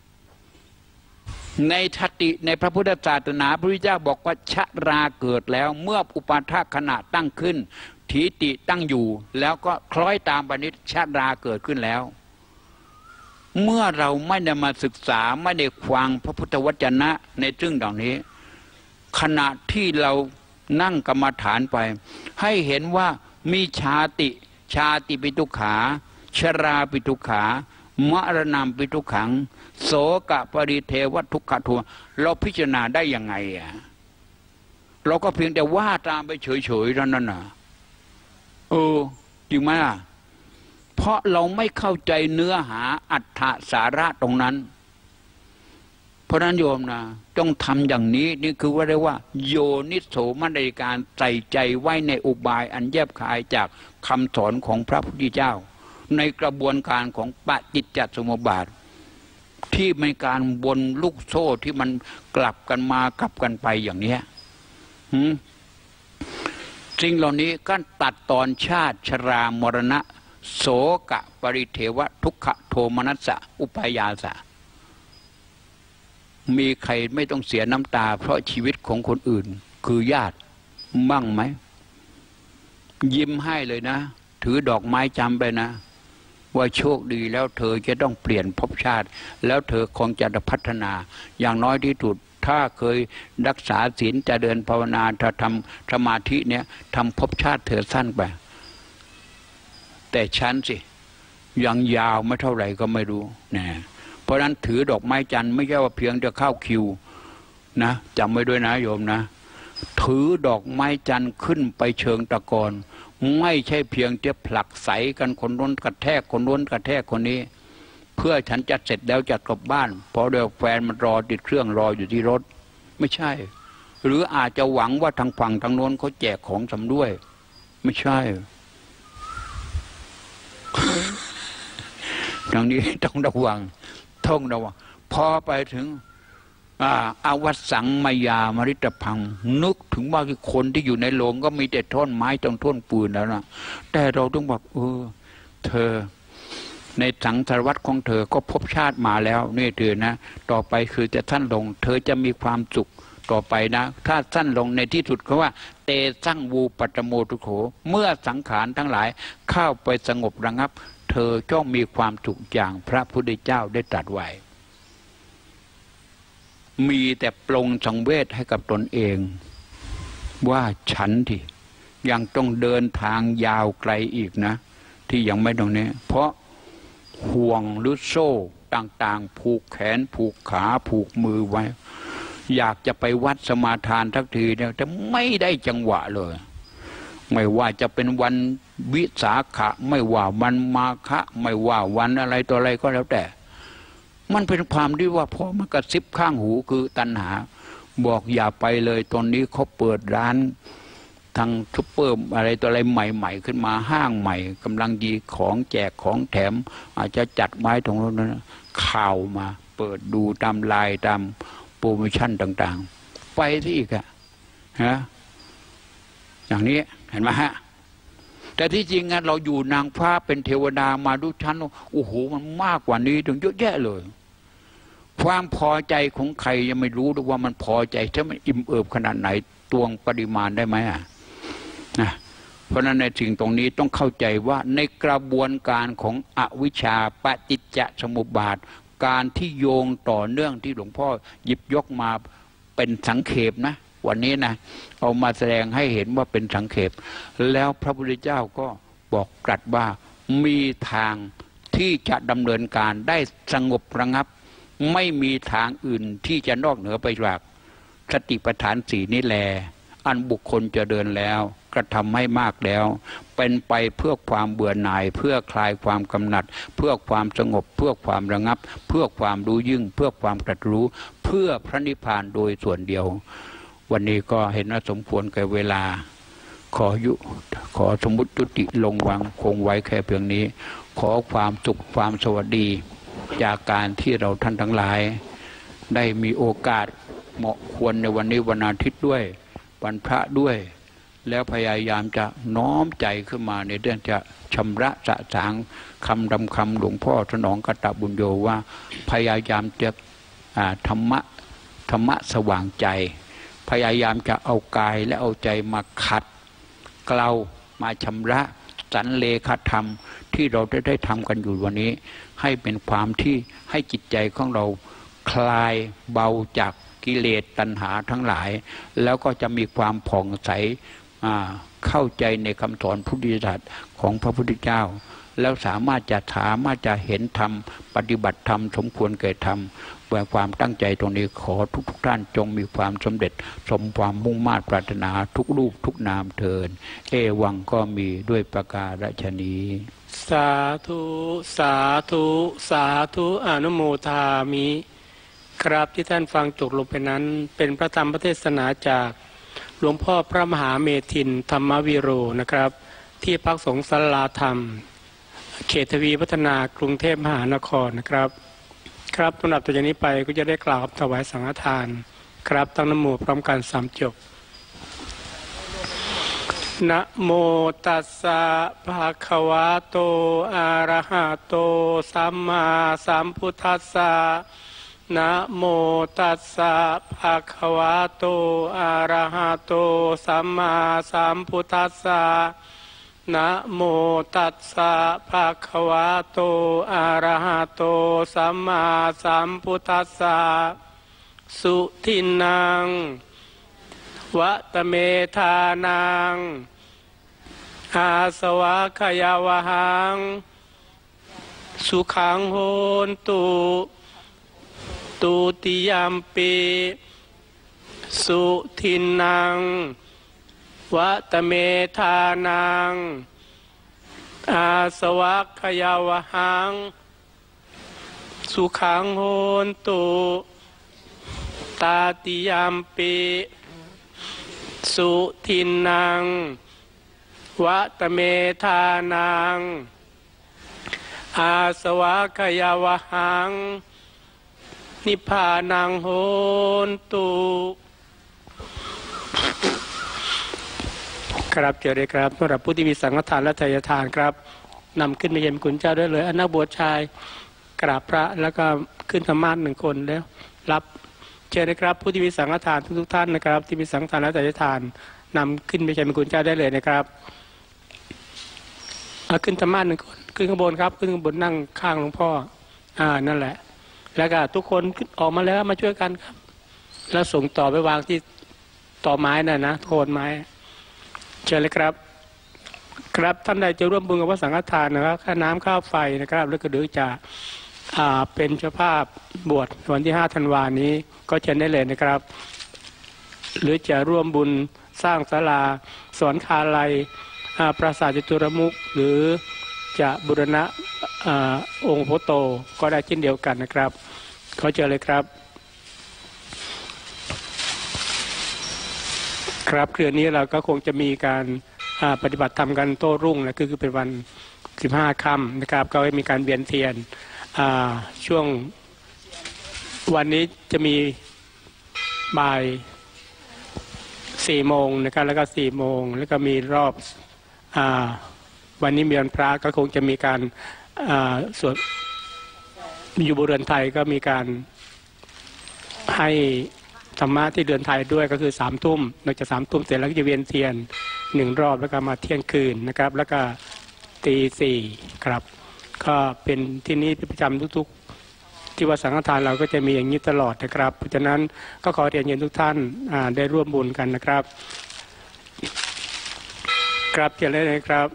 Speaker 1: ในทติในพระพุทธศาสนาพระพุทธเจ้าบอกว่าชราเกิดแล้วเมื่ออุปาทขณะตั้งขึ้นถีติตั้งอยู่แล้วก็คล้อยตามปณิชชราเกิดขึ้นแล้วเมื่อเราไม่ได้มาศึกษาไม่ได้ฟังพระพุทธวจนะในเรื่องเหล่านี้ขณะที่เรานั่งกรรมฐานไปให้เห็นว่ามีชาติชาติปิทุกขาชราปิทุกขามรณะปิทุกขังโสกะปริเทวทุกขโทเราพิจารณาได้ยังไงอ่ะเราก็เพียงแต่ว่าตามไปเฉยๆเท่านั้นน่ะเออจริงไหมล่ะเพราะเราไม่เข้าใจเนื้อหาอัตถสาระตรงนั้นเพราะนั้นโยมนะต้องทำอย่างนี้นี่คือว่าเรียกว่าโยนิโสมนสิการใส่ใจไว้ในอุบายอันแยบคายจากคำสอนของพระพุทธเจ้าในกระบวนการของปฏิจจสมุปบาทที่เป็นการวนลูกโซ่ที่มันกลับกันมากลับกันไปอย่างนี้สิ่งเหล่านี้ก็ตัดตอนชาติชรามรณะโสกะปริเทวทุกขโทมนัสสะอุปายาสะมีใครไม่ต้องเสียน้ำตาเพราะชีวิตของคนอื่นคือญาติบ้างไหมยิ้มให้เลยนะถือดอกไม้จำไปนะว่าโชคดีแล้วเธอจะต้องเปลี่ยนภพชาติแล้วเธอคงจะพัฒนาอย่างน้อยที่สุดถ้าเคยรักษาศีลจะเดินภาวนาถ้าทำสมาธิเนี่ยทำภพชาติเธอสั้นไปแต่ฉันสิยังยาวไม่เท่าไหร่ก็ไม่รู้นะเพราะนั้นถือดอกไม้จันทร์ไม่ใช่ว่าเพียงจะเข้าคิวนะจำไว้ด้วยนะโยมนะถือดอกไม้จันทร์ขึ้นไปเชิงตะกอนไม่ใช่เพียงจะผลักใสกันคนนู้นกระแทกคนนู้นกระแทกคนนี้เพื่อฉันจะเสร็จแล้วจะกลับบ้านเพราะเดี๋ยวแฟนมันรอติดเครื่องรออยู่ที่รถไม่ใช่หรืออาจจะหวังว่าทางฝั่งทางโน้นเขาแจกของสำด้วยไม่ใช่ดังนี้ต้องระวังท่องระวังพอไปถึงอาวัสังมายามริตพังนึกถึงว่าคนที่อยู่ในโรงก็มีแต่ท่อนไม้ต้องท่อนปืนแล้วนะแต่เราต้องบอกเออเธอในสังสารวัตรของเธอก็พบชาติมาแล้วนี่เธอนะต่อไปคือจะสั้นลงเธอจะมีความสุขต่อไปนะถ้าสั้นลงในที่สุดเขาว่าเตสั่งวูปัตโมทุโขเมื่อสังขารทั้งหลายเข้าไปสงบระงับเธอจ้องมีความสุขอย่างพระพุทธเจ้าได้ตรัสไว้มีแต่ปลงสังเวชให้กับตนเองว่าฉันที่ยังต้องเดินทางยาวไกลอีกนะที่ยังไม่ตรงนี้เพราะห่วงหรือโซ่ต่างๆผูกแขนผูกขาผูกมือไว้อยากจะไปวัดสมาทานทักทีเนี่ยแต่ไม่ได้จังหวะเลยไม่ว่าจะเป็นวันวิสาขะไม่ว่าวันมาฆะไม่ว่าวันอะไรต่ออะไรก็แล้วแต่มันเป็นความที่ว่าพอมันกระซิบข้างหูคือตัณหาบอกอย่าไปเลยตอนนี้เขาเปิดร้านทางซุปเปอร์อะไรตัวอะไรใหม่ๆขึ้นมาห้างใหม่กำลังดีของแจกของแถมอาจจะจัดไว้ตรงนั้นข่าวมาเปิดดูตามไลน์ตามโปรโมชั่นต่างๆไปที่อีกอะฮะอย่างนี้เห็นไหมฮะแต่ที่จริงอะเราอยู่นางฟ้าเป็นเทวดามาดูชั้นโอ้โหมันมากกว่านี้ถึงเยอะแยะเลยความพอใจของใครยังไม่รู้ด้วยว่ามันพอใจถ้ามันอิ่มเอิบขนาดไหนตวงปริมาณได้ไหมอ่ะนะเพราะนั้นในสิ่งตรงนี้ต้องเข้าใจว่าในกระบวนการของอวิชชาปฏิจจสมุปบาทการที่โยงต่อเนื่องที่หลวงพ่อหยิบยกมาเป็นสังเขปนะวันนี้นะเอามาแสดงให้เห็นว่าเป็นสังเขปแล้วพระพุทธเจ้าก็บอกตรัสว่ามีทางที่จะดำเนินการได้สงบระงับไม่มีทางอื่นที่จะนอกเหนือไปจากสติปัฏฐานสี่นี้แลอันบุคคลจะเดินแล้วกระทำให้มากแล้วเป็นไปเพื่อความเบื่อหน่ายเพื่อคลายความกำหนัดเพื่อความสงบเพื่อความระงับเพื่อความรู้ยิ่งเพื่อความตรัสรู้เพื่อพระนิพพานโดยส่วนเดียววันนี้ก็เห็นว่าสมควรแก่เวลาขอยุขอสมมุติจุติลงวางคงไว้แค่เพียงนี้ขอความสุขความสวัสดีจากการที่เราท่านทั้งหลายได้มีโอกาสเหมาะควรในวันนี้วันอาทิตย์ด้วยวันพระด้วยแล้วพยายามจะน้อมใจขึ้นมาในเรื่องจะชำระสะสางคำดำคำหลวงพ่อถนอมกตบุญโยว่าพยายามจะธรรมะธรรมะสว่างใจพยายามจะเอากายและเอาใจมาขัดเกลามาชำระสรรเลขธรรมที่เราได้ได้ทำกันอยู่วันนี้ให้เป็นความที่ให้จิตใจของเราคลายเบาจากกิเลสตัณหาทั้งหลายแล้วก็จะมีความผ่องใสเข้าใจในคำสอนพุทธิศาสตร์ของพระพุทธเจ้าแล้วสามารถจะถามารถจะเห็นธรรมปฏิบัติธรรมสมควรแก่ธรรมแวความตั้งใจตรงนี้ขอทุกทุกท่านจงมีความสำเร็จสมความมุ่งมา่ปรารถนาทุกรูปทุกนามเทินเอวังก็มีด้วยประการฉะนี้
Speaker 2: สาธุสาธุสาธุอนุโมทามิครับที่ท่านฟังจบลงไปนั้นเป็นพระธรรมเทศนาจากหลวงพ่อพระมหาเมธินธรรมวิโรนะครับที่พักสงฆ์ศาลาธรรมเขตทวีพัฒนากรุงเทพมหานครนะครับครับลำดับต่อจากนี้ไปก็จะได้กล่าวถวายสังฆทานครับตั้งนะโมพร้อมกันสามจบนะโมตัสสะภะคะวะโตอะระหะโตสัมมาสัมพุทธัสสะนะโมตัสสะภะคะวะโตอะระหะโตสัมมาสัมพุทธัสสะนะโมตัสสะภะคะวะโตอะระหะโตสัมมาสัมพุทธัสสะสุทินังวัตเมธานังอาสวะขยาวหังสุขังโหนตุตุติยัมปิสุทินังวัตเมธานังอาสวะขยาวหังสุขังโหนตุตาติยัมปิสุทินังวัตเมธานังอาสวะขยาวหังนิพพานังโหนตุครับเจอเลยครับสำหรับผู้ที่มีสังฆทานและทายทานครับนำขึ้นไปเยี่ยมคุณเจ้าได้เลยอนักบวชชายกราบพระแล้วก็ขึ้นธรรมาสหนึ่งคนแล้วรับเชิญนะครับผู้ที่มีสังฆทานทุกๆท่านนะครับที่มีสังฆทานและทายทานนำขึ้นไปเยี่ยมคุณเจ้าได้เลยนะครับเอาขึ้นธรรมาสหนึ่งคนขึ้นข้างบนครับขึ้นข้างบนนั่งข้างหลวงพ่ออ่านั่นแหละแล้วก็ทุกคนออกมาแล้วมาช่วยกันครับแล้วส่งต่อไปวางที่ต่อไม้น่ะนะโคนไม้เชิญเลยครับครับท่านใดจะร่วมบุญกับพระสังฆทานนะครับค่าน้ำค่าไฟนะครับแล้วก็หรือจะอ่าเป็นเจ้าภาพบวชวันที่ห้าธันวานี้ก็เชิญได้เลยนะครับหรือจะร่วมบุญสร้างศาลาสอนคาลัยปราสาทจตุรมุขหรือจะบูรณะองค์โพโตก็ได้เช่นเดียวกันนะครับขอเชิญเลยครับครับคืนนี้เราก็คงจะมีการปฏิบัติธรรมกันโต้รุ่งนะคือคือเป็นวันสิบห้าค่ำนะครับก็มีการเวียนเทียนช่วงวันนี้จะมีบ่ายสี่โมงนะครับแล้วก็สี่โมงแล้วก็มีรอบวันนี้มีวันพระก็คงจะมีการสวดอยู่บนเรือนไทยก็มีการให้ธรรมะที่เรือนไทยด้วยก็คือสามทุ่มนอกจากสามทุ่มเสร็จแล้วก็จะเวียนเทียนหนึ่งรอบแล้วก็มาเที่ยงคืนนะครับแล้วก็ตีสี่ครับก็เป็นที่นี้เป็นประจำทุกๆที่วัดสังฆทานเราก็จะมีอย่างนี้ตลอดนะครับเพราะฉะนั้นก็ขอเรียนเชิญทุกท่านได้ร่วมบุญกันนะครับครับเชิญเลยนะครับ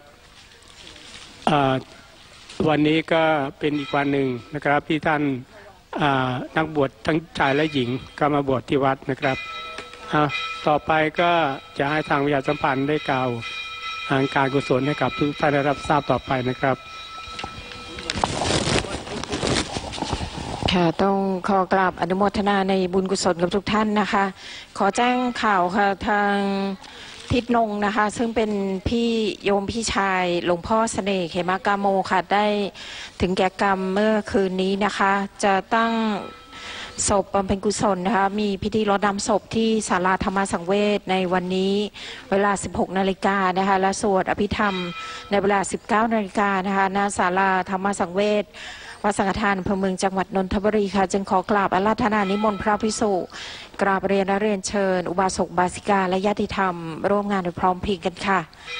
Speaker 2: วันนี้ก็เป็นอีกวันหนึ่งนะครับที่ท่านนักบวชทั้งชายและหญิงก็มาบวชที่วัดนะครับต่อไปก็จะให้ทางวิทยาสัมพันธ์ได้กล่าวการกุศลให้กับทุกท่านได้รับทราบต่อไปนะครับ
Speaker 3: ค่ะต้องขอกราบอนุโมทนาในบุญกุศลกับทุกท่านนะคะขอแจ้งข่าวค่ะทางทิศนงนะคะซึ่งเป็นพี่โยมพี่ชายหลวงพ่อเสน่ห์เขมากาโมค่ะได้ถึงแก่กรรมเมื่อคืนนี้นะคะจะตั้งศพบำเพ็ญกุศลนะคะมีพิธีรดน้ำศพที่ศาลาธรรมสังเวชในวันนี้เวลาสิบหกนาฬิกานะคะและสวดอภิธรรมในเวลาสิบเก้านาฬิกานะคะณศาลาธรรมสังเวชวัดสังฆทานอำเภอเมืองจังหวัดนนทบุรีค่ะจึงขอกราบอาราธนานิมนต์พระภิกษุกราบเรียนและเรียนเชิญอุบาสกบาสิกาและญาติธรรมร่วมงานโดยพร้อมเพรียงกันค่ะ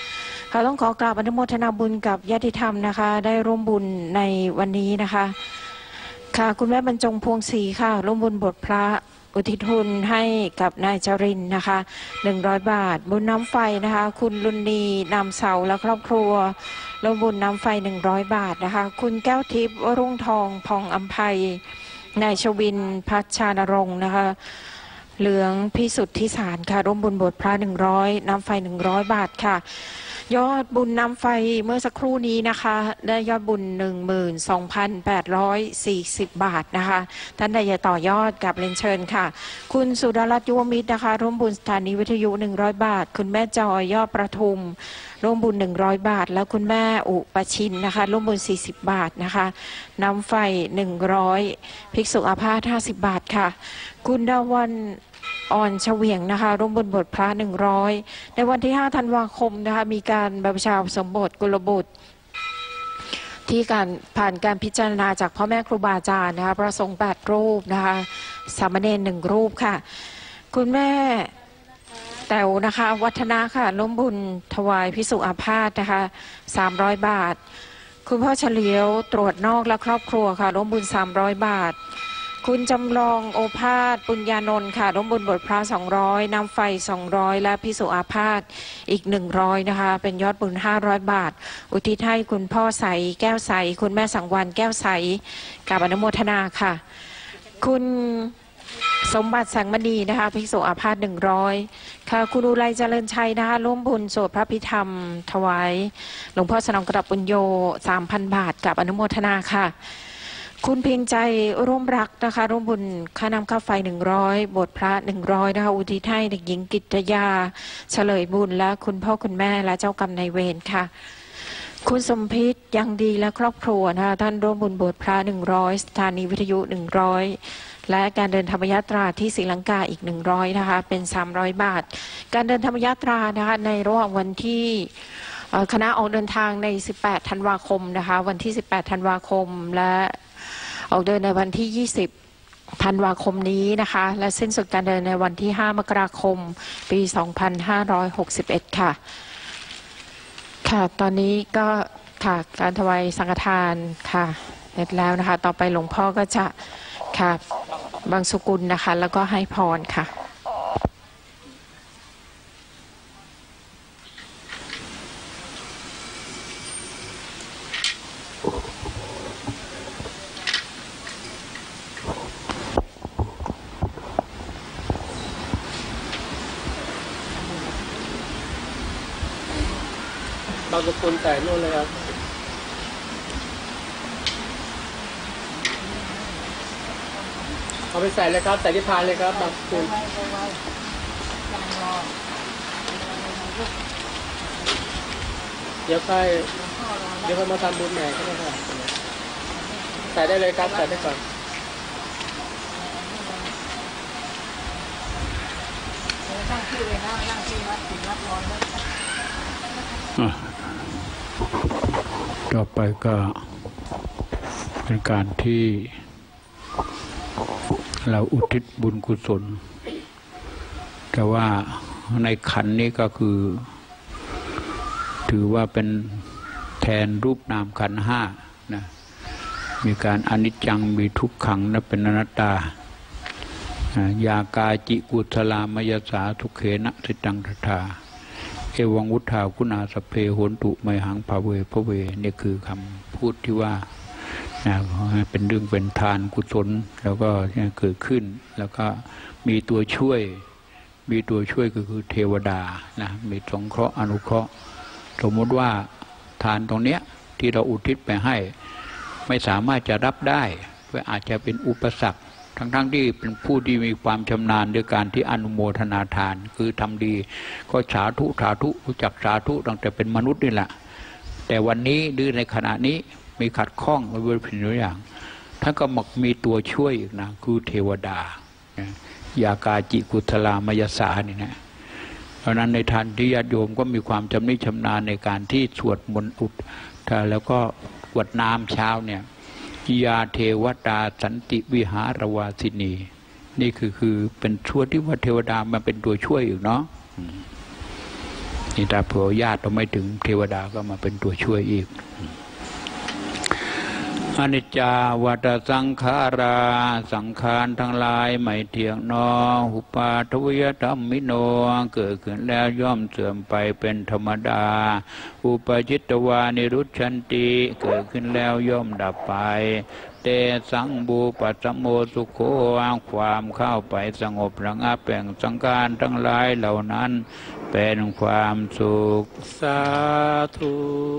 Speaker 3: ค่ะต้องขอกราบอนุโมทนาบุญกับญาติธรรมนะคะได้ร่วมบุญในวันนี้นะคะค่ะคุณแม่บรรจงพวงศรีค่ะร่วมบุญบทพระอุทิศทุนให้กับนายจรินนะคะหนึ่งร้อยบาทบุญน้ำไฟนะคะคุณลุนีนำเสาและครอบครัวร่วมบุญน้ำไฟหนึ่งร้อยบาทนะคะคุณแก้วทิพย์รุ่งทองพองอัมภัยนายชวินพัชชานรงค์นะคะเหลืองพิสุทธิสารค่ะร่วมบุญบทพระหนึ่งร้อยน้ำไฟหนึ่งร้อยบาทค่ะยอดบุญน้ำไฟเมื่อสักครู่นี้นะคะได้ยอดบุญ หนึ่งหมื่นสองพันแปดร้อยสี่สิบ บาทนะคะท่านใดจะต่อยอดกับเรียนเชิญค่ะคุณสุดารัตน์ยุวมิตรนะคะร่วมบุญสถานีวิทยุหนึ่งร้อยบาทคุณแม่จอยยอดประทุมร่วมบุญหนึ่งร้อยบาทแล้วคุณแม่อุปชินนะคะร่วมบุญสี่สิบบาทนะคะน้ำไฟหนึ่งร้อยภิกษุอาพาธห้าสิบบาทค่ะคุณดาวันอ่อนเฉวียงนะคะร่วมบุญบทพระหนึ่งร้อยในวันที่ห้าธันวาคมนะคะมีการบรรพชาสมบทกุลบุตรที่การผ่านการพิจารณาจากพ่อแม่ครูบาอาจารย์นะคะพระสงฆ์แปดรูปนะคะสามเณรหนึ่งรูปค่ะคุณแม่แต๋วนะคะวัฒนาค่ะร่วมบุญถวายภิกษุอาพาธนะคะสามร้อยบาทคุณพ่อเฉลียวตรวจนอกและครอบครัวค่ะร่วมบุญสามร้อยบาทคุณจำลองโอภาสปุญญานนท์ค่ะร่วมบุญบทพระสองร้อยน้ำไฟสองร้อยและภิกษุอาพาธอีกหนึ่งร้อยนะคะเป็นยอดบุญห้าร้อยบาทอุทิศให้คุณพ่อใสแก้วใสคุณแม่สังวรแก้วใสกับอนุโมทนาค่ะคุณสมบัติแสงมณีนะคะภิกษุอาพาธหนึ่งร้อยค่ะคุณอุไรเจริญชัยนะคะร่วมบุญสวดพระพิธรรมถวายหลวงพ่อสนองกระดับปุญโญ สามพัน บาทกับอนุโมทนาค่ะคุณเพียงใจร่วมรักนะคะร่วมบุญค่าน้ำค่าไฟหนึ่งร้อยบทพระหนึ่งร้อยนะคะอุทิศให้เด็กหญิงกิตยาเฉลยบุญและคุณพ่อคุณแม่และเจ้ากรรมนายเวรค่ะคุณสมพิษยังดีและครอบครัวนะคะท่านร่วมบุญบทพระหนึ่งร้อยสถานีวิทยุหนึ่งร้อยและการเดินธรรมยาตราที่ศรีลังกาอีกหนึ่งร้อยนะคะเป็นสามร้อยบาทการเดินธรรมยาตรานะคะในระหว่างวันที่คณะออกเดินทางในสิบแปดธันวาคมนะคะวันที่สิบแปดธันวาคมและออกเดินในวันที่ยี่สิบธันวาคมนี้นะคะและสิ้นสุดการเดินในวันที่ห้ามกราคมปีสองพันห้าร้อยหกสิบเอ็ดค่ะค่ะตอนนี้ก็ค่ะการถวายสังฆทานค่ะเสร็จแล้วนะคะต่อไปหลวงพ่อก็จะค่ะบางสุกุลนะคะแล้วก็ให้พรค่ะ
Speaker 2: บางสกุลแต่นู่นเลยครับเอาไปใส่เลยครับใส่ที่พานเลยครับบางสกุลเดี๋ยวค่อยเดี๋ยวค่อยมาทำบุญใหม่ก็ได้ครับใส่ได้เลยครับใส่ได้ก่อนตั้งชื่อเลยนะตั้งชื่อวัดถึงรับรองแล้ว
Speaker 1: ต่อไปก็เป็นการที่เราอุทิศบุญกุศลแต่ว่าในขันนี้ก็คือถือว่าเป็นแทนรูปนามขันห้านะมีการอนิจจังมีทุกขังและเป็นอนัตตายากาจิกุศลามยสาทุเขนะสิตังทถาเอวังวุฒาคุณาสเพโหนตุไมหังภาเวพระเวนี่คือคำพูดที่ว่าเป็นเรื่องเป็นทานกุศลแล้วก็เกิดขึ้นแล้วก็มีตัวช่วยมีตัวช่วยก็คือเทวดานะมีสงเคราะห์อนุเคราะห์สมมติว่าทานตรงเนี้ยที่เราอุทิศไปให้ไม่สามารถจะรับได้ก็อาจจะเป็นอุปสรรคทั้งๆที่เป็นผู้ที่มีความชำนาญด้วยการที่อนุโมทนาทานคือทำดีก็สาธุสาธุรู้จักสาธุตั้งแต่เป็นมนุษย์นี่แหละแต่วันนี้หรือในขณะนี้มีขัดข้องไปเป็นสิ่งตัวอย่างท่านก็มักมีตัวช่วยอีกนะคือเทวดายากาจิกุศลามยสานี่นะเพราะนั้นในทานที่ญาติโยมก็มีความจำนิชำนาญในการที่สวดมนต์อุทแล้วก็กวดน้ำเช้าเนี่ยยาเทวดาสันติวิหารวาสินีนี่คือคือเป็นช่วยที่ว่าเทวดามาเป็นตัวช่วยอยู่เนาะนี่ถ้าเผื่อญาติเราไม่ถึงเทวดาก็มาเป็นตัวช่วยอีกอนิจจาวัฏสังขาราสังขารทั้งหลายไม่เที่ยงนอหุปาทวยธรรมมิโนเกิดขึ้นแล้วย่อมเสื่อมไปเป็นธรรมดาอุปจิตตวานิรุชันติเกิดขึ้นแล้วย่อมดับไปเตสังบูปัสสโมสุโขความเข้าไปสงบระงับแห่งสังขารทั้งหลายเหล่านั้นเป็นความสุข
Speaker 2: สาธุ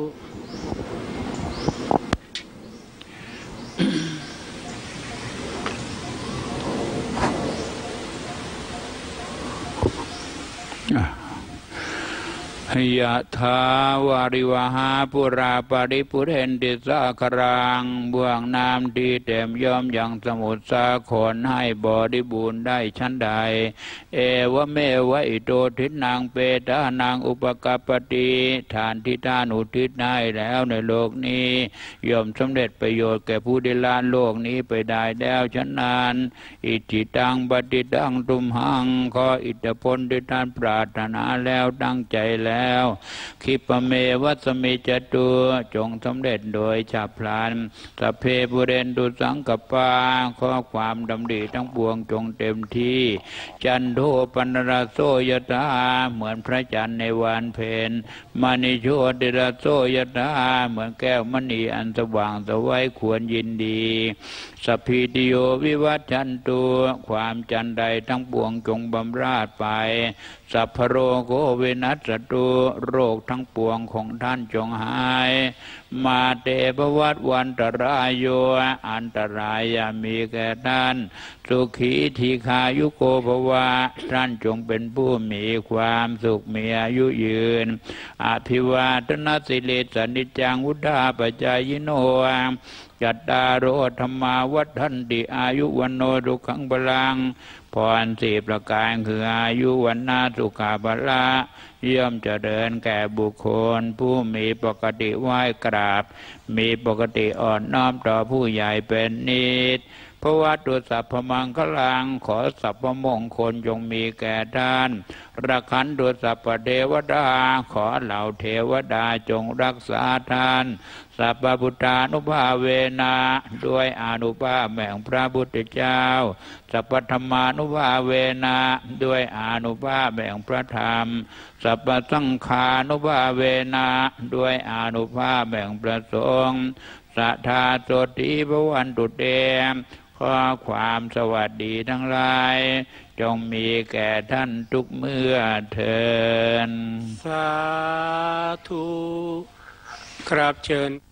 Speaker 1: ยะถาวาริวหาปุราปาริปุเรนติสาครังบ่วงน้ำดีเต็มย่อมยังสมุทรสาครให้บริบูรณ์ได้ชั้นใดเอวเมวะอิโตทินางเปตานางอุปกัปปติฐานที่ท่านอุทิศให้แล้วในโลกนี้ย่อมสำเร็จประโยชน์แก่ผู้ได้ละโลกนี้ไปได้แล้วชั้นนั้นอิจิตังปฏิตังตุมหังขออิทธิพลที่ท่านปรารถนาแล้วตั้งใจแล้วคิปเมวัสมิจตุจงสำเร็จโดยฉับพลันสัพเพปุเรนตุสังกปาข้อความดำริทั้งปวงจงเต็มที่จันโทปนรโสยตาเหมือนพระจันทร์ในวันเพ็ญมณิโชติรโสยตาเหมือนแก้วมณีอันสว่างสวัยควรยินดีสัพพิติโยวิวัชชันตุความจันใดทั้งปวงจงบำราดไปสัพพโรโกเวนัสตุโรคทั้งปวงของท่านจงหายมาเตปวัตวันตรายโยอันตรายอย่ามีแก่ท่านสุขีทีขายุโกภวะท่านจงเป็นผู้มีความสุขมีอายุยืนอภิวาทนาสิริสนิจังวุฒาปัจจายโนจัตตารโอธรรมาวัฏันติอายุวันโนทุกขังพลังพรสี่ประการคืออายุวันนาสุขาภละย่อมเจริญแก่บุคคลผู้มีปกติไหว้กราบมีปกติอ่อนน้อมต่อผู้ใหญ่เป็นนิจเพราะว่าตัวสัพพมังคลังขอสัพพมงคลจงมีแก่ท่านรักขันตุสัพพเทวดาขอเหล่าเทวดาจงรักษาท่านสัพพพุทธานุภาเวนะด้วยอานุภาพแห่งพระพุทธเจ้าสัพพธรรมานุภาเวนะด้วยอานุภาพแห่งพระธรรมสัพพสังฆานุภาเวนะด้วยอานุภาพแห่งพระสงฆ์สัทธาโสติภวันตุเตขอความสวัสดีทั้งหลายจงมีแก่ท่านทุกเมื่อเทิน
Speaker 2: สาธุครับเชิญ